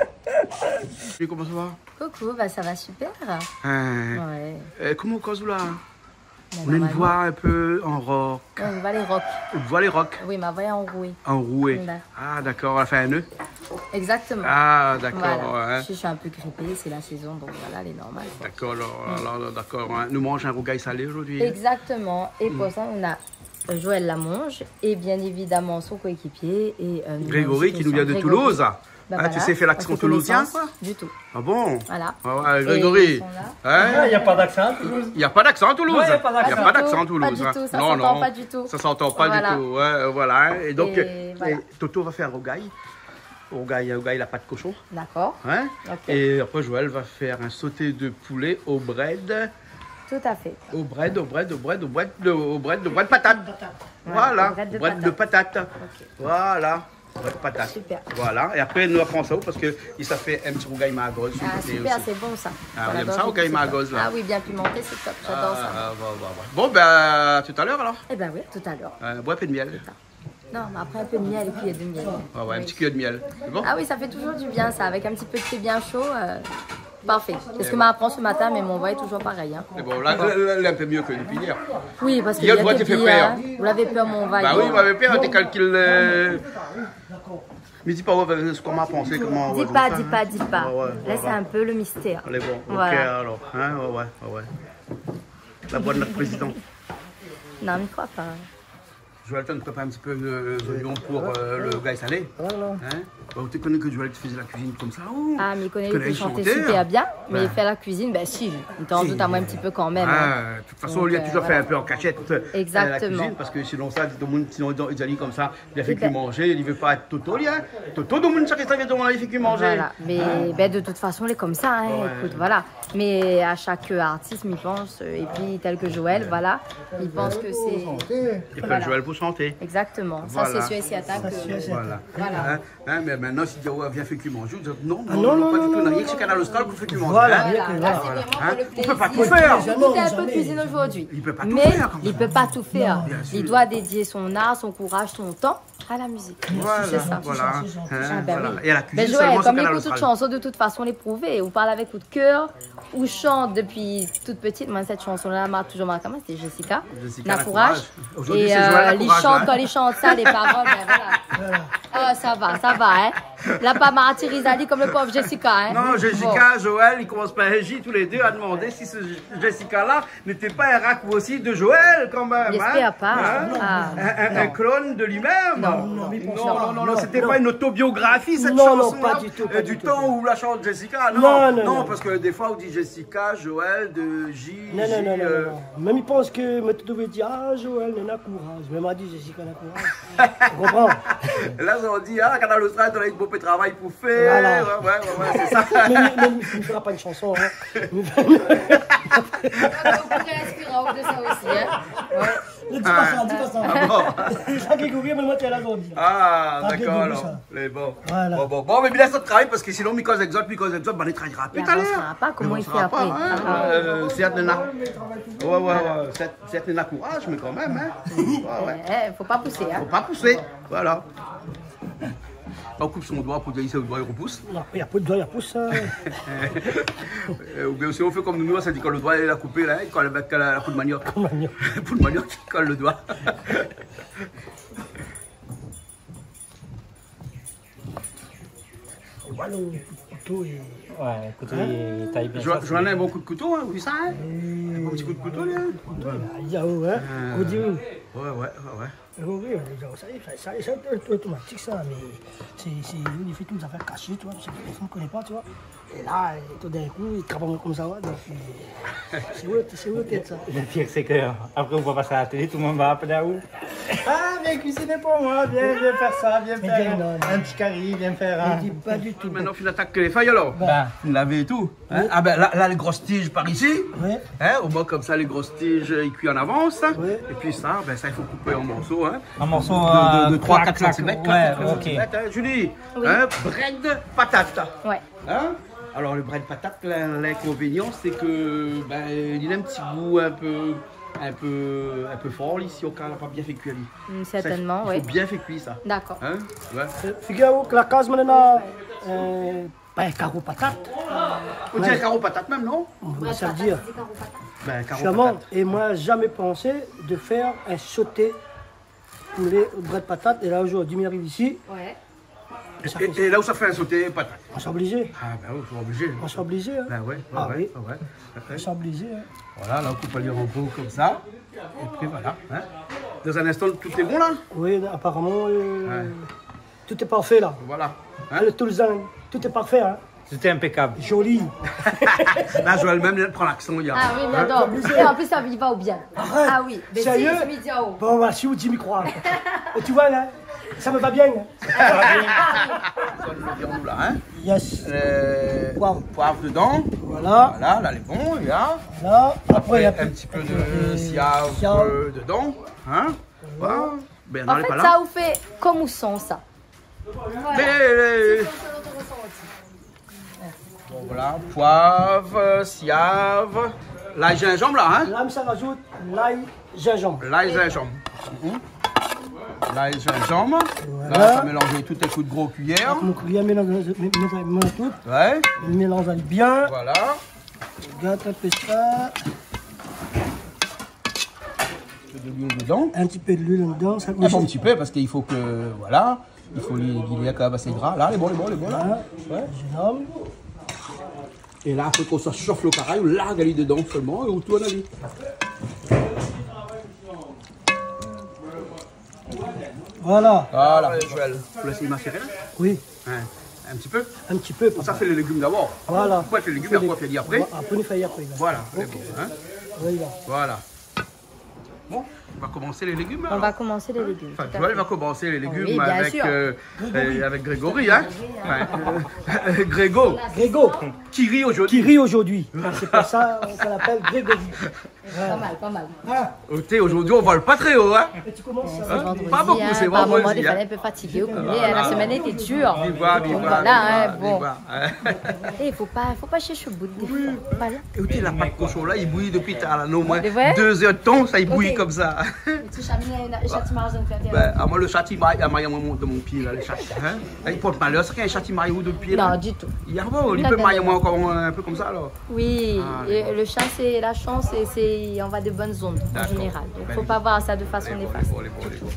Comment ça va? Coucou, bah ça va super. Hein, Ouais. euh, Comment on cause là? Bah, On a une normalement. voix un peu en rock. Ouais, on va les rock. Une voix les rock, Oui, ma voix est enrouée. enrouée. Ouais. Ah, d'accord, on a fait un nœud. Exactement. Ah, d'accord. Voilà. hein. Je, je suis un peu grippée, c'est la saison, donc voilà, elle est normale. quoi. D'accord, alors, alors, d'accord. hein. Nous mangeons un rougail salé aujourd'hui. Exactement. Et pour ça, on a euh, Joël Lamonge et bien évidemment son coéquipier. et euh, nous Grégory avons qui nous vient de Grégory. Toulouse. Bah, Ah, voilà. tu sais faire l'accent On fait toulousien, connaissance quoi? Du tout. Ah bon? Voilà. Ah ouais, Et Grégory. ils sont là. Hein? Il n'y a pas d'accent, Toulouse. Il n'y a pas d'accent à Toulouse. Ouais, il y a pas d'accent. Il y a pas d'accent à Pas Toulouse. du hein. tout, ça non, s'entend non. pas du tout. Ça s'entend pas Voilà. du tout. Ouais, voilà. Et donc, Et euh, voilà. et Toto va faire un rougail. Rougail, rougail, la pâte cochon. D'accord. Hein? Ok. Et après, Joël va faire un sauté de poulet au bread. Tout à fait. Au bread, au bread, au bread, au bread, de, au bread, de bread patate. Voilà. au bread de Bread de patate. Voilà. Bread de patate. Super. Voilà. Et après, nous apprend ça où parce qu'il s'est fait un petit rougail magos. sur le Ah, côté super, aussi. c'est bon ça. Ah, Voilà, on aime donc, ça au je- caille c'est magos, top. là. Ah oui, bien pimenté, c'est top. J'adore ça. Ah, bon, bon, bon. Bon, ben, à tout à l'heure alors. Eh ben oui, tout à l'heure. Euh, bois un peu de miel. Non, mais après un peu de miel et puis il y a de miel. Ah ouais, un Oui. petit cuillère de miel. C'est bon? Ah oui, ça fait toujours du bien ça, avec un petit peu de thé bien chaud. euh, Parfait. C'est ce que m'a appris ce matin, mais mon voix est toujours pareil. Hein. C'est bon, là, là, là, là, un peu mieux que depuis hier. Oui, parce que Hier, il y a toi, des tu fais billes, peur. hein. Vous l'avez peur, mon va. Bah oui, il m'avait peur, tes calculs. Euh... Mais dis pas ouais, ce qu'on m'a pensé, comment. Dis ouais, pas, comme ça, dis hein. pas, dis pas. Ouais, ouais, Laisse ouais. un peu le mystère. Allez, bon, ok Voilà. alors. Hein, ouais, ouais, ouais, ouais. La voix de notre président. Non, mais crois pas. Joël, tu nous prépares un petit peu de oignons pour euh, le gars salé. Hein? Bah, tu connais que Joël, tu faisais la cuisine comme ça. Oh. Ah, mais il connaît, Tu il peut connais chanter chanter, super hein. bien, mais Ouais. faire la cuisine, ben si, il t'en doute à moi un petit peu quand même. hein. Ah, de toute façon, Donc, il a euh, toujours voilà. fait un peu en cachette euh, Exactement. la cuisine, parce que sinon ça, tout le monde, sinon ils allaient comme ça, il a fait Eh que ben- manger, il ne veut pas être Toto, lui, hein. Toto, tout le monde, chaque instant, il a fait que manger. Voilà, mais ben, de toute façon, elle est comme ça, hein, Ouais. écoute, voilà. Mais à chaque artiste, il pense, euh, et puis tel que Joël, voilà, il pense que c'est... Santé. Il fait Voilà. Joël pour chanter. Exactement, Voilà. ça c'est sûr et certain que... Voilà. Voilà. Hein, hein, mais maintenant, si Diao vient faire que manger, vous dites non, Ah, non, non, non, non, pas non, du tout, non, on a rien non, que ce canal austral pour faire que manger. Voilà. hein. Bien Voilà, que là voilà. c'est vraiment Hein, pour le on plaisir. peut pas tout faire. Il goûte un peu de cuisine aujourd'hui. Il peut pas tout Mais faire, quand il même. peut pas tout faire. bien sûr. Il doit dédier son art, son courage, son temps à la musique. Voilà, C'est ça. voilà. Hein, Ah, ben voilà. oui. Et à la Mais cuisine, Joël, seulement sur comme il canal écoute toute austral. chanson, de toute façon, l'éprouver. Ou parle avec coup de cœur, ou chante depuis toute petite. Moi, cette chanson-là m'a toujours marqué. Moi, c'était Jessica. Jessica La La courage. Courage. Aujourd'hui, Et c'est Joël La euh, il Courage, chante, là. quand il chante ça, les paroles, ben voilà. Ah, ça va, ça va, hein. Là, pas martyrisé comme le pauvre Jessica, hein. Non, Jessica, Joël, ils commencent par J tous les deux à demander si ce Jessica-là n'était pas un rack aussi de Joël, quand même. J'espère hein. pas. Hein? Ah, un, un- un clone de lui-même. Non, non, mais non, pour non, ça, non, non, c'était non. pas une autobiographie cette Non, non, chanson pas du tout, pas du du tout. temps où la chante Jessica. Non, Non, non, non, non. parce que des fois on dit Jessica, Joël, de J. Non, non, J, non, non, euh, non. Même il pense que me devait dire, ah Joël, on a courage. Même m'a dit Jessica, on a courage. Tu comprends? Là, on dit, ah, Canal Austral, on a eu beau peu de travail pour faire. Voilà. Ouais, ouais, ouais, ouais, c'est ça. Mais mais- mais il ne fera pas une chanson. Hein. on pourrait inspirer de ça aussi, hein. Ouais. Ne dis pas ça, dis pas ça. Ah bon? Ça qui courir, mais moi, tu es là, aujourd'hui. Ah, Ah, d'accord, bien, alors. ça. Les bon. Voilà. Bon, bon, bon, mais bien ça travaille parce que sinon, Micos Exot, Micos Exot, ben, il travaillera plus Il tout à l'heure. avancera pas, comment Il il fait avancera après? pas, hein. Ah. Euh, certes, Nena. Ouais, ouais, ouais. Certes, certes, Nena courage, mais quand même, hein. Ouais, ouais. Eh, faut pas pousser, hein. Faut pas pousser. Voilà. on coupe son doigt pour dire que le doigt il repousse. Non, il n'y a pas de doigt, il y a pouce. Hein. Ou bien aussi on fait comme nous, ça dit quand le doigt il a coupé, là, il colle avec la, la peau de manioc. Peau de manioc qui colle le doigt. Voilà le couteau. Et... Ouais, écoutez, il taille bien. Jo ça, Joanne a un bon coup de couteau, hein, vous voyez ça, hein? Un bon petit coup de couteau, là. Il y a où, hein? Vous dites où? Ouais, ouais, ouais, ouais. Oui, ça c'est un peu automatique ça, mais c'est il fait toutes les affaires cachées, tu vois, parce que les personnes ne connaissent pas, tu vois. Et là, tout d'un coup, il travaille comme ça, donc c'est où, c'est où tête ça? Le pire, c'est qu'après, on va passer à la télé, tout le monde va appeler à où? Ah, viens cuisiner pour moi, viens, viens faire ça, viens Mais faire non, un, non. un petit curry, viens faire un. Il dit pas du tout. Maintenant, il attaque les feuilles alors. Ben, Vous lavez et tout. Hein? Ah ben là, là, les grosses tiges par ici. Ouais. Hein? Au moins comme ça, les grosses tiges, ils cuisent en avance. Ouais. Et puis ça, ben ça, il faut couper en morceaux. Hein? un morceau De, de, de trois à clac, quatre clac. centimètres. Ouais, quatre ok. centimètres, hein, Julie, Oui. hein? Bread patate. Ouais. Hein? Alors le bread patate, l'inconvénient, c'est que ben, il a un petit goût un peu, un peu, un peu fort ici au cas, il n'a pas bien fait cuire. Mm, certainement, Ça, il oui. faut bien fait cuire ça. D'accord. Hein? Ouais. Figurez-vous que la case maintenant, euh, ben, carreau patate. On dirait carreau patate même, non? Ça veut dire, Ben, carreau justement, patate. et moi, jamais pensé de faire un sauté poulet au bras de patate. Et là, aujourd'hui, il arrive ici, Ouais. et ça Et, fait- et là où ça fait un sauté patate. on s'est obligé. Ah ben oui, faut obligé. On s'est obligé. Hein. Ben ouais, ouais, Ah ouais, oui. ouais, ouais. On s'est obligé. Hein. Voilà, là on coupe les rampaux comme ça. Et puis voilà. Hein. Dans un instant, tout est bon là. Oui, apparemment, euh, Ouais. tout est parfait là. Voilà. Hein. Hein, le Toulousain, tout est parfait. Hein. C'était impeccable. Joli. Là, Joël même il prend l'accent. Il y a. Ah oui, j'adore. Et en plus, ça il va au bien. Arrête. Ah oui. Mais Sérieux? si, c'est midi à haut. Bon, bah, si vous dites, m'y croire. Et tu vois là, ça me va bien. Hein. Ça, il faut dire nous, là. Hein. Yes. Euh, Poivre. poivre dedans. Voilà. Voilà, là, il est bon, il y a. Là. Après, il y a un petit peu de siave siave. euh, dedans. Hein. Voilà. Ben, En non, elle est fait, pas ça là. vous fait comme ou sans ça. Mais, euh, bon, voilà, poivre, siave, l'ail gingembre là, hein. Là, ça rajoute l'ail gingembre. L'ail gingembre. Mhm. L'ail gingembre. Voilà. Là, ça mélanger tout à coup de gros cuillères. Donc, il y a mélange, mélange, mélange tout. Ouais, Il mélange bien. voilà. Regarde un peu ça. Un peu de l'huile dedans. Un petit peu de l'huile dedans. Ça Un bon petit peu parce qu'il faut que, voilà, il faut qu'il y ait quand même assez gras. Là, les bons, les bons, les bons, là. Voilà. Ouais. Gingembre. Et là, après qu'on se chauffe le pareil, on largue aller dedans seulement et on tourne à lui. Voilà. Voilà. Joël, vous laissez macérer là? Oui. Hein, un petit peu. Un petit peu. Ça fait les légumes d'abord. Voilà. Pourquoi fait les légumes, après on fait dit après? Après, on fait après. Là. Voilà. Ok. les bons, hein. Oui, là. Voilà. Bon, on va commencer les légumes. On alors. va commencer les légumes. Enfin, tout à Joël fait. va commencer les légumes Oui, bien avec, sûr. euh, euh, avec Grégory, hein. Ouais. Euh, Grégo, Grégo, qui rit aujourd'hui. qui rit aujourd'hui. C'est pour ça qu'on l'appelle Grégory. Pas mal, pas mal. Ah, Au thé, aujourd'hui, on vole pas très haut, hein. et tu commences C'est à... vendredi, Pas beaucoup, hein, c'est par moment, vendredi, des fois, hein. un peu fatigué au poulet. La semaine était dure. Viva, Donc viva, voilà, hein, viva, bon. viva, hein. Et il faut pas, faut pas chercher au bout des fois. Pas là. Écoutez, la pâte cochon là, il bouillit depuis tard, là, non, au moins C'est vrai? deux heures de temps, ça, il bouillit Ok. comme ça. Tu châtiments de faire Ben, à moi, le châtiment, il y a moyen de mon pied, là, le châtiment. Hein? Il porte malheur, c'est qu'il y a un châtiment ou de pied, là. Non, du tout. Il y a bon, il Non, peut non, mailler non. moi encore un peu comme ça, alors. Oui, Ah, et le chat, c'est la chance et c'est on va de bonnes ondes en D'accord. général. Donc, Ben, faut pas voir ça de façon Les bons, néfaste. les bons, les bons, les bons.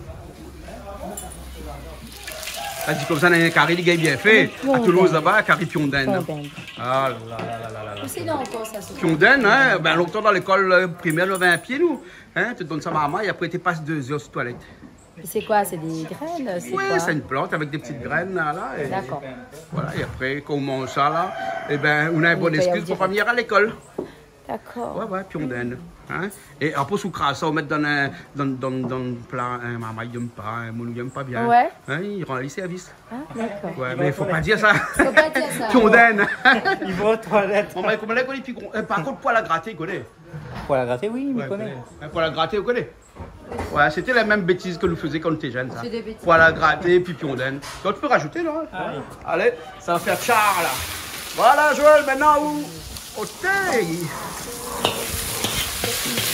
Ça dit comme ça, dans un carré, il est bien fait. À Toulouse, là-bas, carré Piondaine. Fontaine. Ah là là là là là là. C'est là encore ça. se fait. Piondaine, hein, ben longtemps dans l'école euh, primaire, on avait un pied, nous. Hein, tu te donnes ça à maman et après tu passes deux heures sur la toilette. C'est quoi? C'est des graines? C'est Oui, quoi? c'est une plante avec des petites graines là. là, et, D'accord. Voilà, et après, quand on mange ça là, et ben, on a une On bonne peut y excuse aller pour pas venir à l'école. D'accord. Ouais, ouais, Piondaine. Hein? Et après, sous crasse, ça, on met dans un, dans, dans, dans un plat, un maman, il n'aime pas, un moulou, il n'aime pas bien. Ouais. Hein, il rend les services. Ah, d'accord. Ouais, mais il faut pas dire ça. Faut pas dire ça. Piondaine. Il va aux toilettes. On va comment les connaît, puis gros. Euh, Par contre, poil à gratter, il connaît. Pour la gratter, oui, il me Ouais, connaît. Un poil à gratter, vous connaissez? Ouais, c'était la même bêtise que nous faisions quand on était jeunes, ça. C'est des bêtises. Poil à gratter, puis Piondaine. Donc, tu peux rajouter, là. Allez, ça va faire char, là. Voilà, Joël, maintenant, où? Au thé.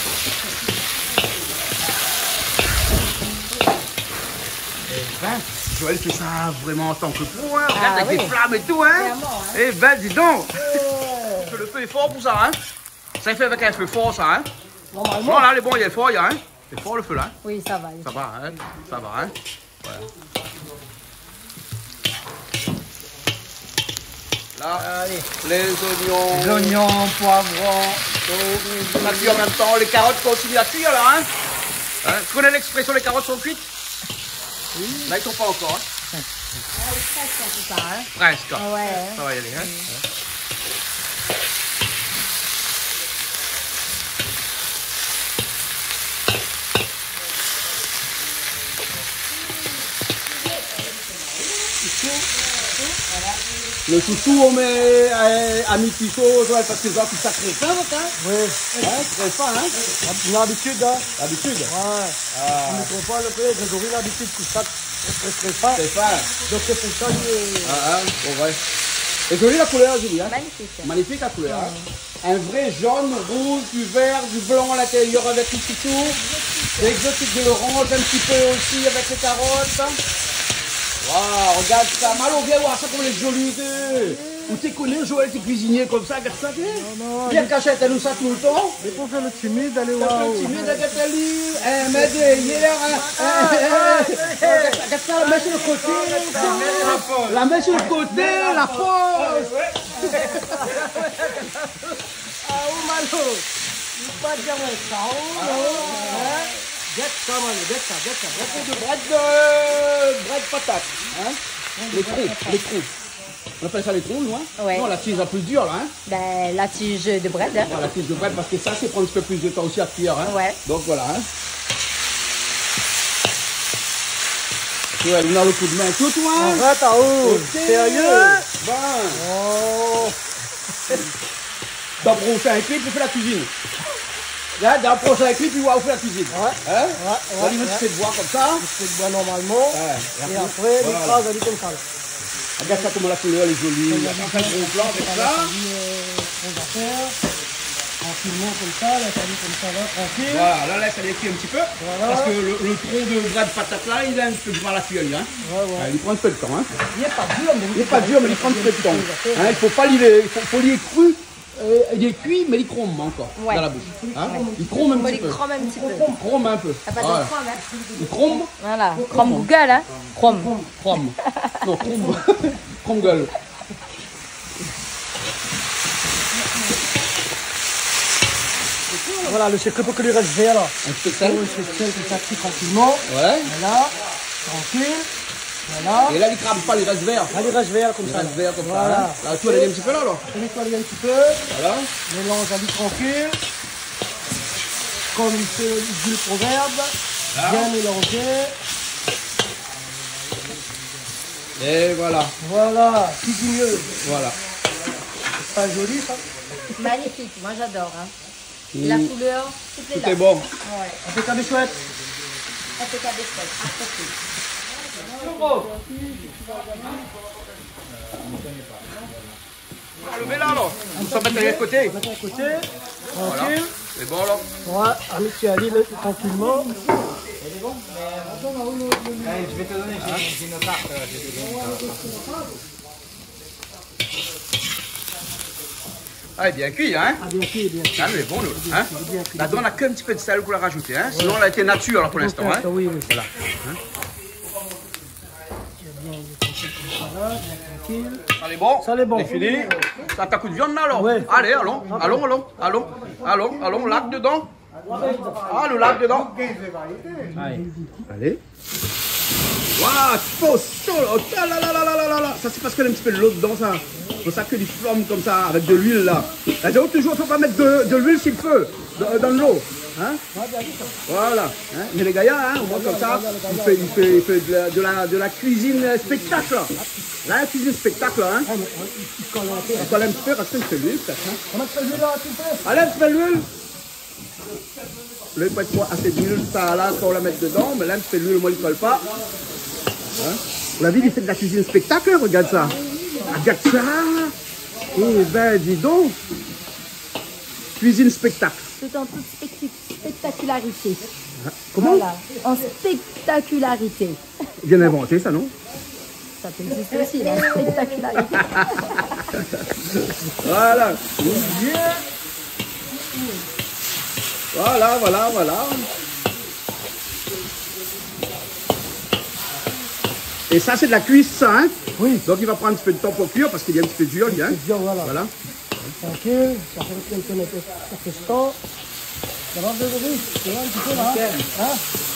Et ben, Joël fait ça vraiment en tant que pro, hein. Regarde Ah, avec oui. des flammes et tout, hein. Clairement, hein. Eh ben, dis donc. Parce que le feu est fort pour ça, hein. Ça est fait avec un feu fort, ça, hein. Normalement. Non, là, les bons, il est fort, il y a, hein. C'est fort le feu, là. Oui, ça va. Ça va, hein. Ça va, hein. Voilà. Là, Allez. les oignons. Les oignons, poivrons. On a cuit en même temps. Les carottes continuent à cuire, là, hein. Hein, tu connais l'expression les carottes sont cuites? Oui. Là, ils sont pas encore, hein. C'est ça, hein. Presque. Ah ouais. hein. Ça va y aller, hein. Le chouchou, on met à, à mi-cuisson, ouais, parce que les gens, ça crée faim, hein. Oui. Hein, crée faim, hein. Une habitude, hein. D'habitude. Ouais. Ah, On ne trouve pas le prix, Grégory l'habitude que ça ne serait pas. crée faim. Donc c'est pour ça que. Ah, hein, bon, ouais. Et jolie la couleur, Julie, hein. Magnifique. Magnifique la couleur. Hein. Un vrai jaune, rouge, du vert, du blanc à l'intérieur avec tout ce tout. Des exotiques de l'orange un petit peu aussi avec les carottes. Waouh, regarde ça. Malo, viens voir ça comme les jolies. Où tu connais, Joël, t'es cuisinier comme ça, regarde ça. non, Viens cachette à nous ça tout le temps. Mais pour faire le timide, allez T'as voir. fait timide, regarde ta lit. Eh, mais hier, regarde ça, la main sur le côté. La main sur le côté, la force. Ah, où Malo? Il ne faut pas dire ça. Gâte ça, Malo, gâte ça, gâte ça. Un peu de bras de, bras de patate. Hein? Les troncs, les troncs. On appelle ça les troncs, nous, hein? Ouais. Non, la tige la plus dure, là, hein? Ben, la tige de bread. Hein. Voilà, la tige de bread, parce que ça, c'est prendre un peu plus de temps aussi à cuire, hein? Ouais. Donc, voilà, hein? Ouais, on a le coup de main tout, toi, hein? Arrête, à haut. Ok. Sérieux? Ben, Oh. dans le prochain clip, tu fais la cuisine. Là, dans le prochain clip, tu vas faire la cuisine. Ouais. Hein? Ouais, Au ouais, niveau de ouais. cette voix comme ça. C'est bois normalement. Ouais. Et après, Voilà. l'écrase, elle est comme ça. là. Regarde ça, comment la couleur elle est jolie. On fait un gros plan avec ça. On va faire. Tranquillement comme ça, là, ça dit comme ça, là, tranquille. Voilà, là, laisse aller cuire un petit peu. Voilà. Parce que le, le tronc de bras de patate là, il a un peu de mal à cuire, hein. Ouais, ouais. Ouais, il prend un peu de temps, hein. Il n'est pas dur, mais Il n'est pas dur, mais il prend un peu de temps. Hein, il faut pas l'y il faut, faut l'y cru. Euh, il est cuit, mais il crome encore Ouais. dans la bouche. Hein. Il crome un Faut petit les peu. chrome un petit peu. Il crome un peu. T'as pas de Voilà. chrome, hein. Il crome, Voilà. Chrome Google, hein. Chrome. crome. Non, crome. Crome gueule. voilà, le secret pour que lui reste vert, là. Un petit peu de sel. On se sel comme ça, cuit tranquillement. Ouais. Voilà, tranquille. Voilà. Et là, il crame pas, il reste vert. Allez, reste vert comme Il ça. reste vert comme Voilà. ça. Hein. Là, tu vas aller un petit peu là, alors. On nettoie un petit peu. Voilà. Mélange à lui tranquille. Comme il fait il dit le proverbe. Bien mélanger. Et voilà. Voilà, cuisineuse. Voilà. C'est pas joli ça? Magnifique. Moi, j'adore, hein. Et la couleur, toutes les Tout dates. est bon. Ouais. Impeccable et chouette. Impeccable et chouette. Apprécié. Levez là, alors. On s'en met de l'autre côté. Mettons à côté. Tranquille. C'est bon, alors. Ouais, avec qui Ali, là, tranquillement. Ah, bien cuit, hein? Ah, bien cuit, bien cuit. Ah, mais bon, nous. Hein? Là-dedans, on n'a qu'un petit peu de sel pour la rajouter, hein? Sinon, elle a été nature, là, pour l'instant, hein? Oui, oui. Voilà. Bien, tranquille comme ça, là, bien tranquille. Ça est bon? Ça l'est bon. C'est fini? Ça t'a coup de viande, là, alors? Ouais. Allez, allons, allons, allons, allons, allons, allons, lac dedans. Ah, le lac dedans. Allez. Waouh, faux chaud, oh, là, là, là, là, là, là, là. Ça, c'est parce qu'elle a un petit peu de l'eau dedans, ça. C'est pour ça que des flammes comme ça, avec de l'huile, là. Et donc, toujours, il ne faut pas mettre de, de l'huile sur le feu, dans, dans l'eau. Hein? Voilà. Hein? Mais les gars, hein, on voit comme ça, il fait, il fait, il fait de, la, de, la, de la cuisine spectacle. Là, la cuisine spectacle, hein. On colle un petit peu, reste un petit peu d'huile, peut-être. Hein? Comment tu fais lui là, tu fais? Allez, un petit peu d'huile. Là, il faut être assez d'huile, ça, là, quand on la met dedans, mais là, un petit peu d'huile, moi, il ne colle pas. Hein? On l'a vu, il fait de la cuisine spectacle, regarde ça. Regarde ça. Eh ben, dis donc. Cuisine spectacle. Tout en toute spectac- spectacularité. Comment? Voilà. En spectacularité. Bien inventé, ça, non? ça peut exister aussi, la spectacularité. Voilà. Bien. Voilà, voilà, voilà. Et ça, c'est de la cuisse, ça, hein? Oui. Donc, il va prendre un petit peu de temps pour cuire parce qu'il y a un petit peu de dur, hein? Dur, voilà. Voilà. Tranquille, ça fait quelques minutes, ça fait ce temps. Ça va, bébé? Tu vois un petit peu là? Hein?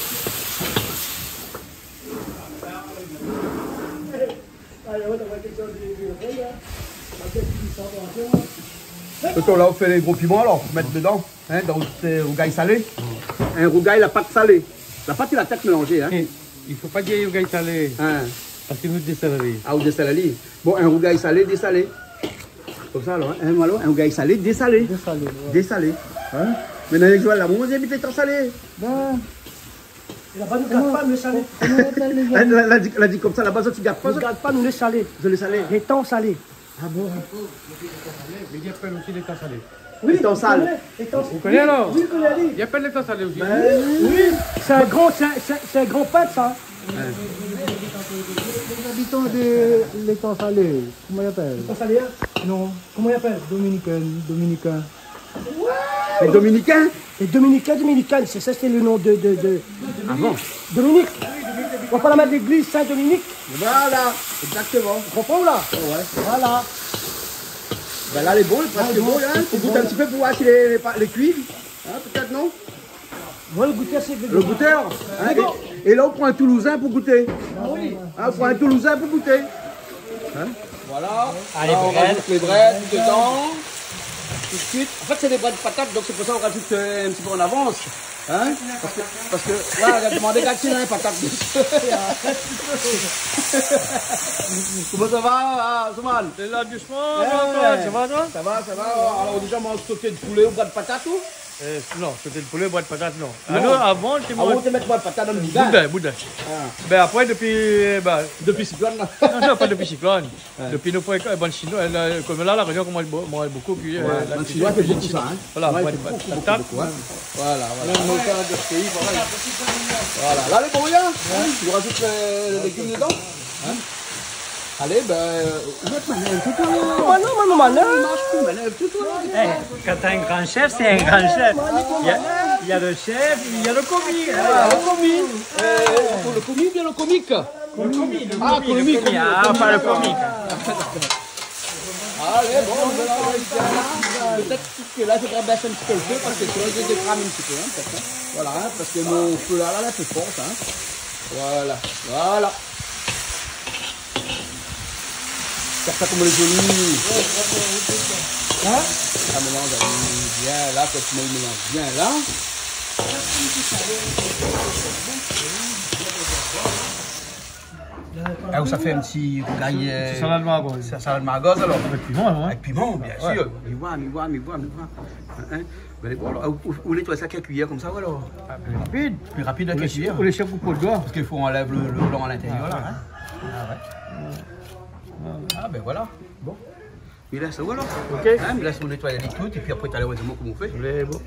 Donc là, on fait les gros piments, alors, pour mettre dedans, hein, dans le rougail salé. Un rougail, la pâte salée. La pâte, il a peut-être mélangé, hein? Et il ne faut pas dire rougail salé, Hein. parce que nous dessalés. Ah, ou dessalé. Bon, un rougail salé, dessalé. Comme ça, alors, hein, alors un rougail salé, dessalé. Dessalé, ouais. Dessalé. Hein? Maintenant, avec Joël, là, moi, j'ai habité temps salé. Ben, il n'a pas nous garde pas, nous les salés. Elle elle a dit, elle a dit comme ça, là-bas, tu gardes pas, Nous ne garde pas, nous les salés. je les salés. Les temps salés. Ah bon? Mais il y a pas aussi les temps salés. Oui, temps sale. Les temps Vous connaissez alors? Oui, je connais, Ali. Il y a pas les temps salés aussi. Oui, c'est un grand, c'est un- c'est un- c'est un grand pâte, ça. Les habitants de l'étang salé, comment ils appellent? Les temps salés, hein? Non, Comment ils appellent? dominicain, dominicain. Les Dominicains? Les Dominicains, Dominicaines, c'est ça, c'est le nom de, de, de Ah bon? Dominique. On va pas la mettre l'église Saint-Dominique. Voilà, exactement. Tu comprends ou là? Ouais. Voilà. Ben là, les bons, parce que bon, hein, faut goûter un petit peu pour voir si les, les, les cuivent. Hein, peut-être non? Moi, le goûter, c'est Le goûteur. Hein, et, et là, on prend un Toulousain pour goûter. Ah oui. Hein, on prend un Toulousain pour goûter. Hein? Voilà. Allez, Là, on bread. rajoute les brettes dedans. Tout de suite. En fait, c'est des brettes de patates, donc c'est pour ça qu'on rajoute euh, un petit peu en avance. Hein? Parce que, parce que là, on a demandé gâter un patate. Comment ça va, ah, Souman? C'est là doucement, Ouais, ça va toi? Ça va, ça va. Alors, déjà, on mange sauté de poulet ou bras de patate ou? Euh, non, c'était le poulet, boîte de patate, non. Non. Ah non, avant, tu Ah, on manges te met bras de patate dans le boudin. boudin, boudin. Ah. Ben après, depuis, ben, Depuis cyclone, là. non, non, pas depuis cyclone. Depuis nous, bonne chinois, comme là, la région, on mange beaucoup, puis euh, la Dans le cuisine, chinois, c'est cuisine beaucoup ça, chinoise. hein. Voilà, Ouais, boîte c'est de beaucoup, beaucoup, patate. beaucoup, hein. Voilà, voilà. Même nos terres de ce pays, pareil. Voilà, là, les brouillards, hein, tu rajoutes les, les légumes dedans. Hein. Allez, ben, où est-ce que manève tout toi? Ah non, mais non, On non. mange plus, manève tout toi. Eh, quand t'as un grand chef, c'est un grand chef. Il y a, il y a le chef, il y a le commis. Ah, le commis. Euh, le commis ou bien le comique? Le commis, le Ah, commis, commis, le commis. commis, Ah, commis, pas le d'accord. comique. Allez, bon, voilà, voilà. Peut-être que là, je vais baisser un petit peu le feu parce que sinon, je vais décramer un petit peu. Hein, peut-être, hein. Voilà, hein, parce que mon feu là, là, là, c'est fort. Hein. Voilà, voilà. Faire ça comme les olives. Hein? Ça mélange bien là, quand tu me le mélanges bien là. Ah, ça fait un petit rougail. C'est salade margot. C'est salade margot alors. Avec piment, hein. Avec piment, bien sûr. Mi voit, mi voit, mi voit, mi voit. Hein? Ben, bon, alors, vous voulez toi ça quelques cuillères comme ça ou alors? Plus rapide. Plus rapide à Pour les quelques cuillères. pour les chefs coupeaux de doigts. Parce qu'il faut enlève le, le blanc à l'intérieur là. Hein? Ah ouais. Ah ben voilà. Bon. Mais là, ça va alors. Ok. Hein, mais là, on nettoie les tout et puis après, tu as les comment on fait. Les beaux.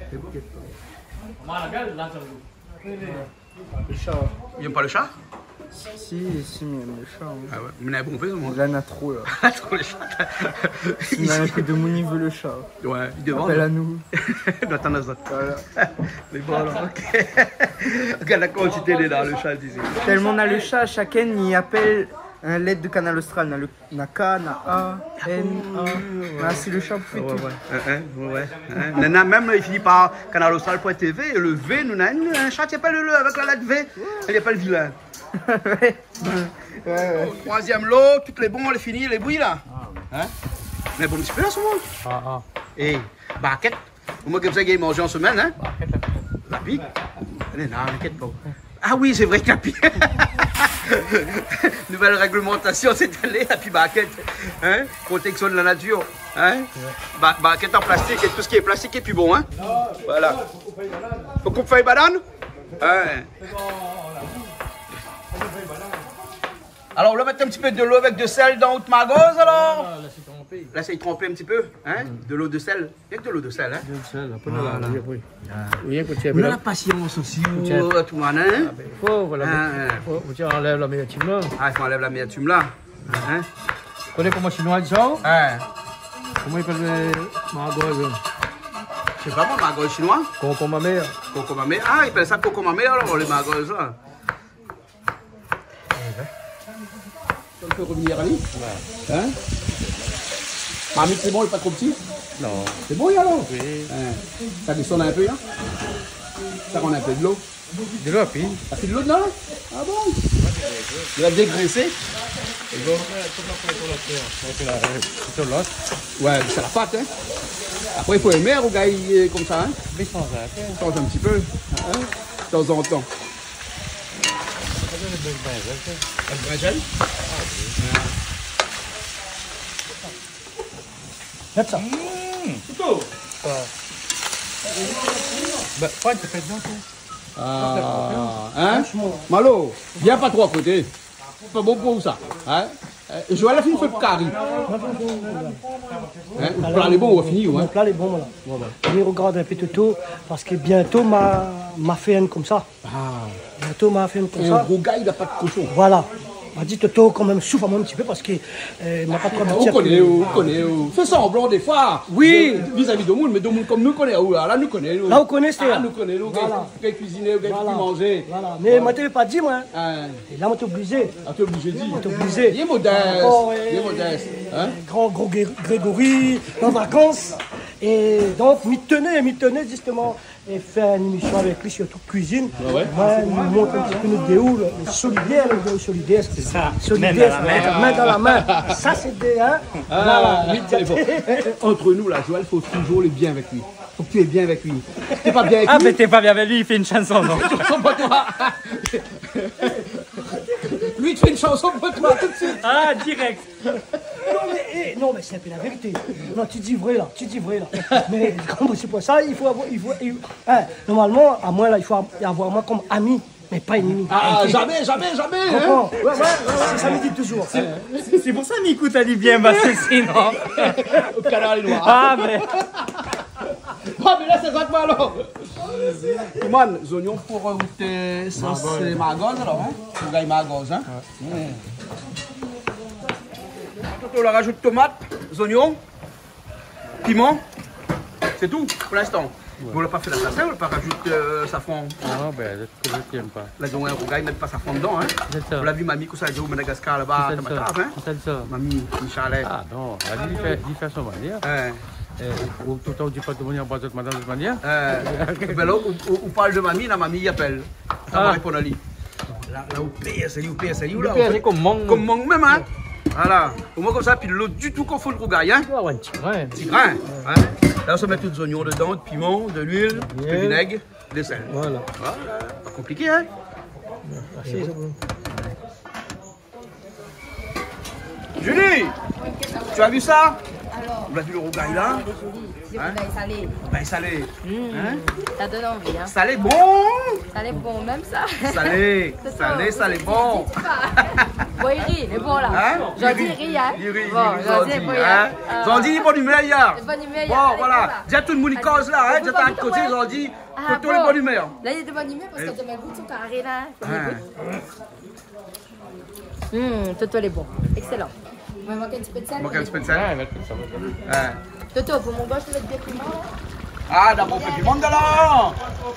Le chat. Il n'aime pas le chat? Si, si, mais le chat. hein. Ah ouais. Mais il a bon fait, au moins. Il en a trop là. Trop les chats. Il en a que de Mouni veut le chat. Ouais, il devant. Appelle à nous. Dans ta autres. Voilà. Mais bon alors, ok. Regarde la quantité est là, le chat ici. Tellement on a le chat, chacun y appelle un lettre de Canal Austral. Na, le, na K, na A, N, A. Ah, c'est le chat pour Ouais, faire tout. ouais, hein, hein, ouais. Hein. Nana, même, il finit par canal austral point t v et le V, nous avons un chat qui appelle le le avec la lettre V. Il appelle vilain. Ouais. Ouais, ouais. Troisième lot, toutes les bons, on les finit, les bouilles là. Hein? Mais bon, un petit peu là, ce monde. Ah, ah. Et barquette. Moi, comme ça, il mange en semaine, hein? La pique. Non, t'inquiète pas. Ah oui, c'est vrai que la pique. Nouvelle réglementation, c'est allé, la pique barquette. Hein? Protection de la nature. Hein? Ba barquette en plastique, et tout ce qui est plastique est plus bon, hein? Voilà. Faut couper feuille banane? Hein? Alors, on va mettre un petit peu de l'eau avec de sel dans haute margose, alors? Là, c'est trempé un petit peu, hein? De l'eau de sel. Il y a que de l'eau de sel, hein? Voilà. On a la patience aussi, oh, tout le monde, hein? Faut, voilà. Ah, Faut, faut enlève la mélatonine. Ah, il faut enlever la mélatonine là. Hein? Tu connais comment chinois dit ça? Hein? Comment ils appellent margoz? Je sais pas moi, margoz chinois. Coco ma mère. Coco mamé. Ah, ils appellent ça coco mamé alors, les margoz là. On peut revenir à lui? Ouais. Hein? Mamie, c'est bon, il n'est pas trop petit? Non. C'est bon, alors? Oui. Hein? Ça descend un peu, hein? Ça rend un peu de l'eau. De l'eau, puis. Ça fait de l'eau dedans? Ah bon? Il va dégraisser? Ouais, c'est la pâte, hein? Après, il faut aimer, regarder comme ça, hein? Mais sans arrêt. Change un petit peu, hein? De temps en temps. Un brinjel? Faites ça. Plutôt. Bah, pas de fait dedans, Ah, hein? Malo, viens pas trop à côté. C'est pas bon pour ça, hein? Je vais aller finir le carré. Hein? Le plat est bon, on va finir, Mon hein? plat est bon, voilà. Voilà. Je regarde un peu tout parce que bientôt ma, ma fait une comme ça. Ah, Bientôt ma fait une comme et un ça. gros gars, il n'a pas de cochon. Voilà. m'a dit Toto quand même souffle un petit peu parce que euh, m'a pas trop On connaît, on connaît. Fais semblant des fois. Oui. Vis-à-vis de monde, mais de monde comme nous connaît. Là, nous connaît. Là, on connaît, c'est. Là, nous connaît. Nous qui cuisiner, qui Voilà. manger. Voilà. Mais moi, t'avais pas dit, moi. Hein. Et là, moi, t'es obligé. Ah, t'es obligé de dire. T'es obligé. Il est modeste. Encore, ouais. Il est modeste. Hein? Grand gros Gré- Grégory, en vacances. Et donc, m'y tenait, m'y tenait justement, et faire une émission avec lui sur toute cuisine. Ouais, ouais. Moi, il nous montre un petit peu notre déo, le, le solidaire, le déo solidaire. C'est ça, Solidaire, main dans la ça, main dans la main. Ça, c'est des. Hein, Ah, voilà. c'est bon. Entre nous, là, Joël, il faut toujours les bien avec lui. Faut que tu es bien avec lui. Si t'es pas bien avec Ah, lui. mais t'es pas bien avec lui, il fait une chanson, non? Chanson pour toi. Lui, il te fait une chanson pour toi tout de suite. Ah, direct. Non, mais, eh, non, mais c'est un peu la vérité. Non, tu dis vrai là, tu dis vrai là. Mais comme c'est pas ça, il faut avoir. Il faut, il- hein, normalement, à moi là, il faut avoir moi comme ami, mais pas ennemi. Ah, jamais, jamais, jamais. Hein? Comprends? Ouais, ouais, c'est ça me dit toujours. C'est pour ça, Mikou, t'as dit bien, parce que sinon. Au canard noir. Ah, mais. Ah, mais là, c'est ça que alors. Man, les oignons pour euh, tes sauces euh, margoz, alors, hein? Tu gagnes margoz, hein? Ouais. On leur rajoute tomates, les oignons, piment, c'est tout pour l'instant. On n'a pas fait la salsa, on n'a pas rajouté euh, safran. Non, ben, je ne t'aime pas. Là, donc, on gagne même pas safran dedans, hein? C'est ça. On l'a vu, mamie, que ça a au Madagascar là-bas, C'est à ça. Tamatave, hein? C'est ça. Mamie, une chalet. Ah non, elle dit fait, dit fait son manière. Hein. Euh, Ou tout le temps, on dit pas de manière, pas de manière, de manière. Euh, ben là, on, on- on parle de mamie, la mamie y appelle. Ça va Ah. répondre à lui. Là, là, où P S, où P S, où là. Le P S, c'est comme mangue. Comme mangue même, hein. Voilà. Au moins comme ça, puis l'autre du tout qu'on fout le rougail, hein. Ah, ouais, un petit grain. Petit grain. Hein. Là, on se met tous les oignons dedans, de piment, de l'huile, du vinaigre, de sel. Voilà. Voilà. Pas compliqué, hein. Julie, tu as vu ça? On a vu le rougail là? C'est Hein? rougail salé. Ben salé. Hein? Ça donne envie, hein. Salé bon. Salé bon, même ça. Salé. C'est ça. Salé, salé bon. Bon, il rit, mais bon là. Hein? J'en dis, il rit, hein. Il rit, il Bon, rit, j'en dis, Zandy, bon, hein? euh, Zandy, bonne humeur hier. bonne humeur, Bon, allez, voilà. voilà. Déjà tout le monde y cause là, hein? On Déjà peut t'as pas un côté, vite, ouais. Zandy. Ah, Faut tous les bon. bonne humeur. Là, il est de bonne humeur parce que demain, goûte son carré là. Faut qu'il Hein? goûte. Hum, Toto, il est bon. Excellent. On va manquer un petit peu de sel. Moi, qu'un petit peu de sel. Ouais, mais ça va. Hein. Toto, pour mon gauche, je vais mettre des piments. Ah, d'abord, pépiment de là.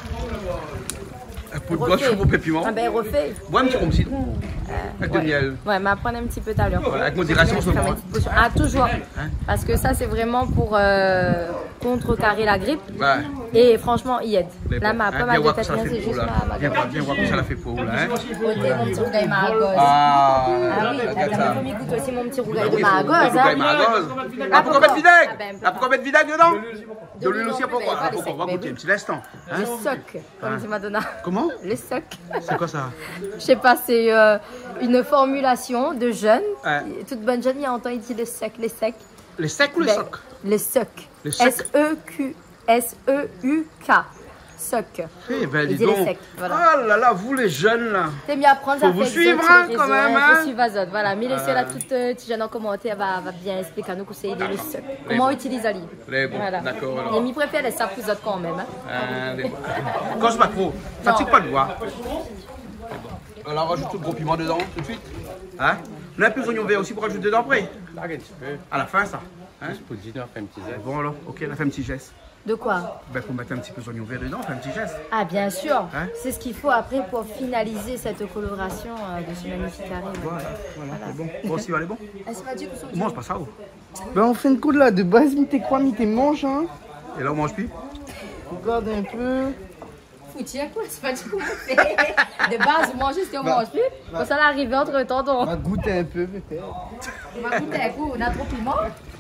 Un pot de gauche, Refait. pour pépiment. Ah ben, refait. Bois un petit rhum citron. Avec de Ouais. miel. Ouais, mais apprendre un petit peu tout à l'heure. Ouais, avec modération, Je vais c'est faire bon. ma petite potion. Ah, toujours. Parce que ça, c'est vraiment pour euh, contrecarrer la grippe. Ouais. Et franchement, il aide. Mais Là, bon, ma hein, pas mal viens de voir que tête, ça l'a c'est fait pour juste là. ma, ma Viens voir, grippe. viens voir que ça l'a fait pour là. Hein. Côté mon petit rougail Maragos. Ah, Ah oui, regarde t'as ça. même goûte aussi mon petit rougail Ah de oui, Maragos. faut- faut Hein. rougail Maragos. Ah, Ah, pourquoi mettre Ah, vinaigre? ben, Ah, pourquoi mettre vinaigre dedans? De De l'huile l'huile aussi, non plus, pourquoi? mais Ah, pas pourquoi? les On va secs, goûter un mais petit instant. Le soc, comme dit Madonna. Comment? Le soc. C'est quoi ça? Je sais pas, c'est euh, une formulation de jeunes. Ouais. Toute bonne jeune, il y a entendu dire le sec, les secs. Les secs ou les Ben, socs? Le soc. Le soc. S E Q S E U K. Soc. Eh ben, Il dis dit les donc. secs, voilà. Ah là là, vous les jeunes là. T'aimes bien apprendre Faut à vous faire suivre, exotique, hein, les quand réseaux, même, hein, hein. faut suivre Azot. Voilà, mais laissez la toute euh, petite jeune en commentaire, elle va, va bien expliquer à nous que c'est le soc. Comment on utilise la libre. Les bons, Voilà. d'accord, alors. Et mes préférés, ça vous autres quand même. Hein. Ah, les bons. Cause pas trop. Fatigue pas de bois. Alors, rajoute tout le gros piment dedans, tout de suite. Hein? On a un peu d'oignon vert aussi pour rajouter dedans après. Là, un petit peu. À la fin, ça. Hein? Juste pour le dîner, on fait un petit zeste. Bon alors, ok, on a fait un petit geste. De quoi? Ben, pour mettre un petit peu d'oignon vert dedans, on fait un petit geste. Ah, bien sûr. Hein? C'est ce qu'il faut après pour finaliser cette coloration euh, de ce magnifique carré. Voilà, voilà, c'est bon. Bon, si, allez, bon. Est-ce que tu as dit que On mange pas ça, oh. Ben, en fin de compte, là, de base, mi t'es quoi, mi t'es mange, hein. Et là, on mange plus. Regarde un peu. foutu à quoi? C'est pas du tout fait. De base, vous mangez ce qu'on mange plus. Quand ça l'arrive entre temps, On on va goûter un peu, peut-être. va goûter un coup. On a trop piment.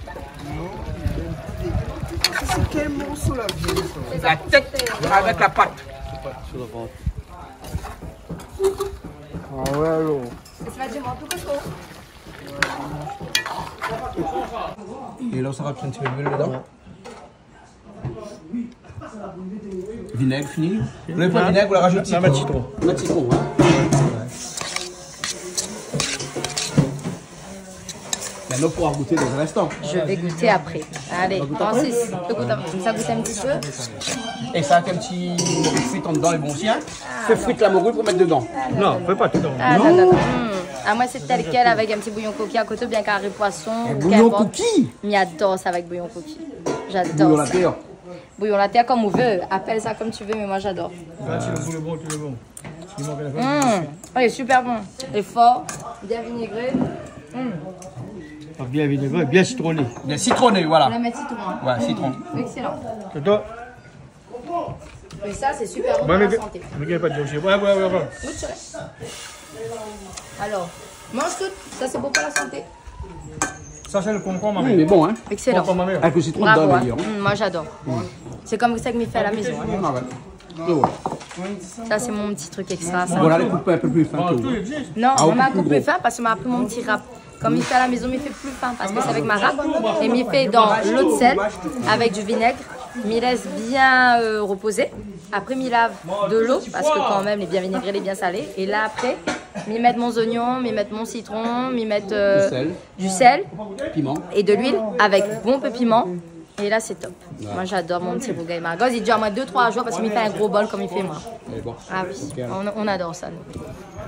C'est quel morceau, là, bien, ça? La tête avec la pâte. Sur le ventre. Ah ouais, alors. Ça va dire un peu coco. Et là, on s'en un petit peu d'huile dedans. Vinaigre fini. Vous voulez pas de vinaigre, vous la rajoutez citron. citron. Mettre citron, hein. Maintenant, pour goûter dans un instant. Je vais goûter après. Allez, Francis, tu goûtes un- ça goûte un petit peu. Et ça, avec un petit morue frite en dedans, est bon aussi, hein. Fais frite la morue pour mettre dedans. Non, fais pas tout dedans. Ah, non, non, non. Hum. Ah, moi, c'est tel quel avec un petit bouillon coquille à côté, bien carré poisson. ou Bouillon qu'importe. coquille. Mais j'adore ça avec bouillon coquille. Bouillon J'adore la ça. terre. Bouillon la terre comme on veut. Appelle ça comme tu veux, mais moi j'adore. Là, tu le boules bon, tu le bon. Il manque la Hum. Il est super bon. Il est fort, bien vinaigré. Bien vinaigré, bien citronné. Bien citronné, On voilà. la met citron. hein. Ouais, citron. Excellent. C'est toi? Et ça, c'est super bon pour Ouais, mais la santé. mais il n'y a pas de dossier. Ouais, ouais, ouais, ouais. Goûte sur elle. Alors, mange tout. Ça, c'est bon pour la santé. Ça, c'est le concombre, Oui, mais bon, hein. Excellent. Concombre, ma mère. Avec le citron Bravo. dedans, hein. d'ailleurs. Hum, moi, j'adore. C'est comme ça que m'y fait à la maison. hein. Ah ouais. Et ouais. Ça, c'est mon petit truc extra. Ça. Voilà, les coupes un peu plus fins que Tout vous. existe. Non, Ah, on oui, m'a plus coupé gros. fin parce qu'on m'a appris mon petit rap. Comme il fait à la maison, il fait plus fin parce que c'est avec ma râpe. Et il fait dans l'eau de sel avec du vinaigre. Il laisse bien euh, reposer. Après, il lave de l'eau parce que quand même, il est bien vinaigré, il est bien salé. Et là, après, il met mon oignon, il met mon citron, il met euh, Du sel. du sel Piment. et de l'huile avec bon peu piment. Et là, c'est top. Moi, j'adore mon petit rougail margoz. Il dure à moi deux trois jours parce qu'il me fait un gros bol comme il fait moi. Et bon. Ah oui, on, on adore ça, nous.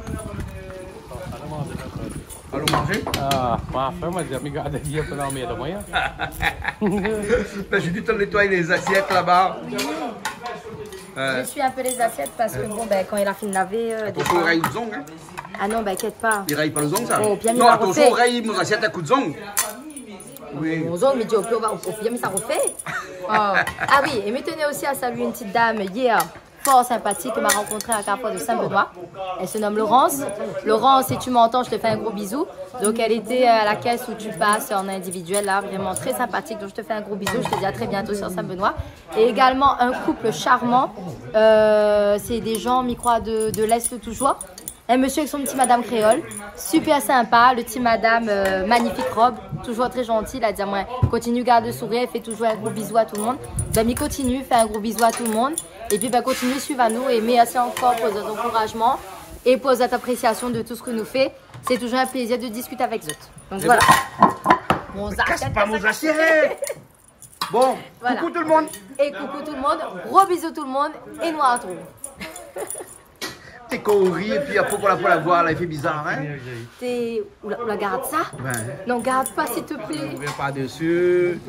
Allons manger. Ah, parfait, moi, j'ai regardé un peu dans mes moyens. Ben, j'ai dû te nettoyer les assiettes là-bas. Euh, Je suis un peu les assiettes parce que bon, ben, quand il a fini de laver. euh, des attention, fois- on raye le zong. Hein. Ah non, ben, inquiète pas. Il raye pas le zong, ça. Oh, bien mis non, la attention, refait. on raye nos assiettes à coup de zong. Oui. Mon zone, mais dit au plus, on va au bien, mais ça refait. Oh. Ah oui, et me tenez aussi à saluer une petite dame hier, fort sympathique, que m'a rencontrée à la Carrefour de Saint-Benoît. Elle se nomme Laurence. Laurence, si tu m'entends, je te fais un gros bisou. Donc, elle était à la caisse où tu passes en individuel, là, vraiment très sympathique. Donc, je te fais un gros bisou. Je te dis à très bientôt sur Saint-Benoît. Et également, un couple charmant. Euh, C'est des gens, m'y crois, de, de l'Est toujours. Un monsieur avec son petit madame créole, super sympa, le petit madame, euh, magnifique robe, toujours très gentil, il a dit à moi, continue, garde le sourire, fait toujours un gros bisou à tout le monde. Ben, il continue, fait un gros bisou à tout le monde, et puis ben, continue, suivre à nous, et merci encore pour votre encouragement, et pour votre appréciation de tout ce que nous fait. C'est toujours un plaisir de discuter avec vous. Donc voilà. Mon Casse pas mon assiette. Bon, Voilà. coucou tout le monde. Et coucou tout le monde, gros bisous tout le monde, et nous à tous. T'es qu'on rit et puis après qu'on la peut la voir, là, il fait bizarre, hein. T'es... Oula, oula, garde ça. Ben, Non, garde pas s'il te plaît. on vient pas dessus.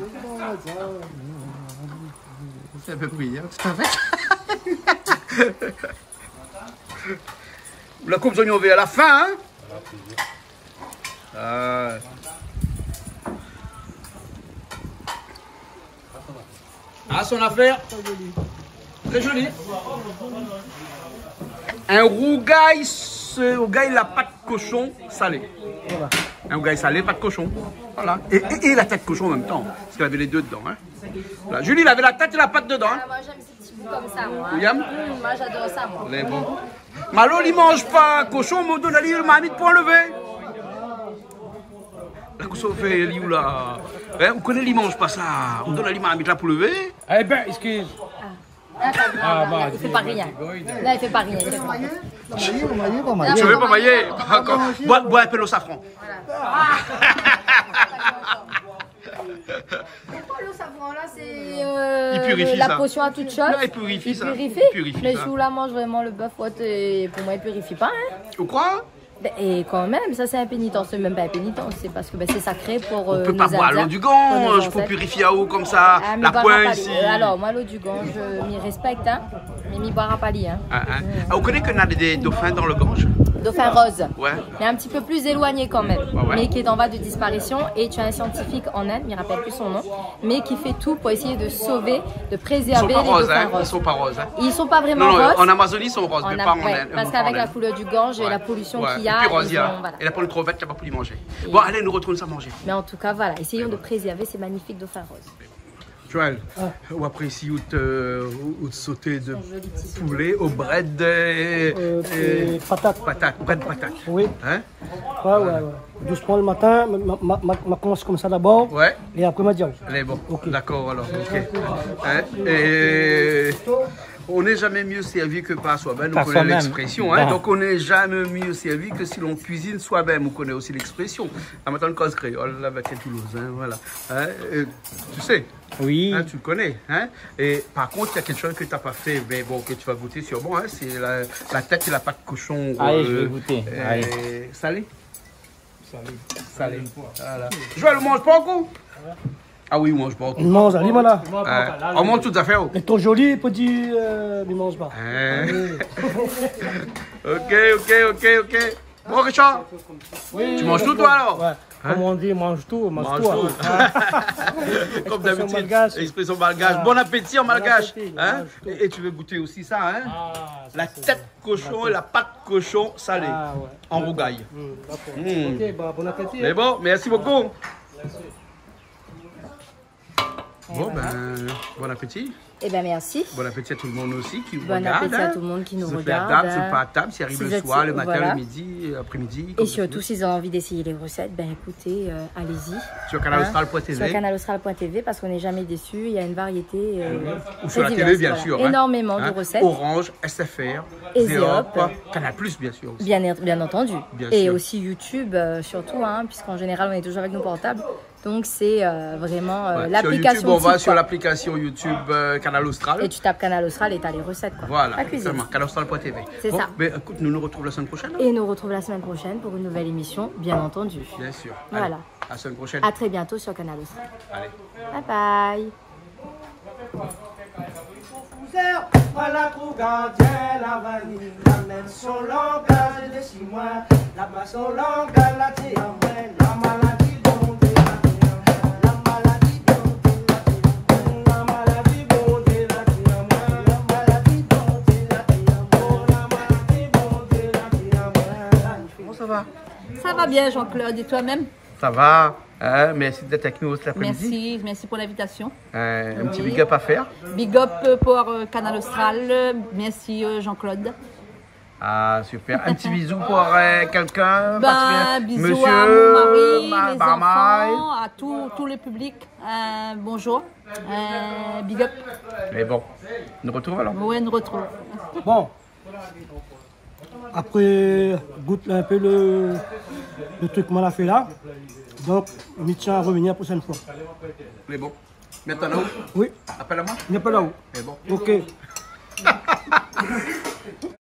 C'est un peu pris, hein, tout à fait. La coupe d'oignon vert à la fin, hein. Euh... Ah, son affaire. Très joli. Un rougail, ce rougail, la pâte cochon salée. Un rougail salé, pâte cochon. Voilà. Et, et, et la tête cochon en même temps. Parce qu'elle avait les deux dedans. Hein. Voilà. Julie, il avait la tête et la pâte dedans. Hein. Ah, moi j'aime ces petits bouts comme ça, moi. hein. William? Hum, moi j'adore ça, moi. Les bons. Malo, il mange pas cochon, on me donne à le marmite pour enlever. La cochon fait liou là. Hein, on connaît, il mange pas ça. On donne à marmite là pour lever. Eh ben, excuse. Ah, pas grave, Ah, là, bah, il fait pas rien. Là, il fait pas rien. il fait pas rien. Maillé, on maillé, pas Ah, maillé. Je veux pas mailler. mailler. Encore. Bois, bois un peu le safran. Pourquoi le savon là, c'est euh, Il purifie la ça. potion à toute chose. Non, il purifie Il ça. purifie. Il purifie Mais ça. si vous la mange vraiment le bœuf, ouais, et pour moi, il purifie pas. Hein. Tu crois? Ben, et quand même, ça c'est impénitent, c'est même pas impénitent, c'est parce que ben, c'est sacré pour On euh, peut pas nos boire Indiens, l'eau du pour nos Gange pour ancêtres. purifier à eau comme ça, Ah, m'y la boira pointe pas ici. li. Euh, Alors, moi, l'eau du Gange, je m'y respecte, hein, mais m'y boira pas li, hein. Ah, hein. Ah, vous connaissez qu'on a des dauphins dans le Gange? Dauphin rose, Ouais. mais un petit peu plus éloigné quand même, Ah ouais. mais qui est en voie de disparition. Et tu as un scientifique en Inde, je ne me rappelle plus son nom, mais qui fait tout pour essayer de sauver, de Ils sont préserver pas les roses, dauphins hein. Ils roses. sont pas roses. Hein. Ils sont pas vraiment Non, non, roses. en Amazonie, ils sont roses, En mais a- pas en ouais, Inde. parce pas en qu'avec la Inde. couleur du Gange et Ouais. la pollution Ouais. qu'il y Et a, puis ils rosé, hein. ont- voilà. Et la poule crevette, tu n'as pas pu les manger. Et- Bon, allez, nous retournons ça manger. Mais en tout cas, voilà, essayons de préserver ces magnifiques dauphins roses. Joël, ou après ici, où te, où te sauter de Ils sont jolis petits. poulet au bread et, Euh, et et patate. patate, bread patate. Oui, Hein? ouais, ouais, ouais. Doucement le matin, ma, ma, ma, ma commence comme ça d'abord, Ouais. et après ma diable. Allez, bon, Ok. d'accord alors, ok. Hein? Et on n'est jamais mieux servi que par soi-même, on Par connaît soi-même. l'expression. Hein? Bon. Donc on n'est jamais mieux servi que si l'on cuisine soi-même, on connaît aussi l'expression. En maintenant, cause créole, là, avec Toulouse, hein, voilà. Hein? Et tu sais, Oui. hein, tu le connais. Hein? Et par contre, il y a quelque chose que tu n'as pas fait, mais bon, que tu vas goûter sûrement, hein? C'est la, la tête et la pâte cochon. Allez, je vais goûter. euh, Allez. Salé. Salé. Voilà. Joël, on mange pas encore? Ah oui, on mange pas encore. Il mange, allez, voilà. Euh, on mange toutes les affaires. Il est trop joli, petit, euh, il mange pas. Hein? Ok, ok, ok, ok. Bon, Richard, tu manges tout, toi, alors? Ouais. Comme on dit, mange tout, mange, Mange tout. tout. hein. Comme Expression d'habitude, malgache. expression malgache. Ah. Bon appétit en malgache. appétit, Hein? mange tout. Et, et tu veux goûter aussi ça, hein? Ah, ça, La c'est tête cochon et la pâte cochon salée Ah, ouais. en rougaille. Hum, d'accord. Hum. Ok, bah, bon appétit. Mais bon, merci beaucoup. Bon, ben, bon appétit. Eh bien, merci. Bon appétit à tout le monde aussi qui vous Bon regarde. appétit à hein. tout le monde qui nous Se fait à regarde, table, hein. se pas à table, s'il arrive Si le vous êtes- soir, le matin, voilà. le midi, après-midi. Et comme surtout, vous s'ils ont envie d'essayer les recettes, ben écoutez, euh, allez-y. voulez. Sur canal austral point t v. Sur canal austral point t v parce qu'on n'est jamais déçu. Il y a une variété. euh, Ou très sur la diverse, télé, bien voilà. sûr. hein. Énormément Hein. de recettes. Orange, S F R, Et Zéop, Zéop. Canal Plus, bien sûr. aussi. Bien, bien entendu. Bien et sûr. aussi YouTube, euh, surtout, hein, puisqu'en général, on est toujours avec nos portables. Donc, c'est euh, vraiment euh, Ouais. Sur l'application. YouTube, on va type, sur quoi. l'application YouTube euh, Canal Austral. Et tu tapes canal austral et tu as les recettes. Quoi. Voilà, La cuisine. exactement. canal austral point t v. C'est Bon, ça. Mais écoute, nous nous retrouvons la semaine prochaine. hein. Et nous retrouvons la semaine prochaine pour une nouvelle émission, bien entendu. Bien sûr. Voilà. Allez, à la semaine prochaine. À très bientôt sur Canal Austral. Allez. Bye bye. À la cour gardienne, la vanille, la même son langage de six mois, la masse son langage, la théâtre, la maladie bon Dieu, la maladie bon Dieu, la maladie bon Dieu, la maladie bon Dieu, la maladie bon Dieu, la Comment ça va? Ça va bien, Jean-Claude, et toi-même? Ça va. Hein, merci d'être avec nous cet après-midi. Merci, merci pour l'invitation. Euh, un petit big up à faire. Big up pour euh, Canal Austral. Merci, euh, Jean-Claude. Ah, super. Un petit bisou pour euh, quelqu'un. Ben, particulier. bisous Monsieur, à mon mari, ma- les ma- ma- enfants, à tout, tout le public. Euh, bonjour. Euh, big up. Mais bon, nous retrouvons alors. Mouen retrouve. Bon, après, goûte un peu le, le truc qu'on a fait là. Donc, on y tient à revenir la prochaine fois. Mais bon. Maintenant, Oui, appelle à moi. il n'est pas là-haut. Mais bon. Ok.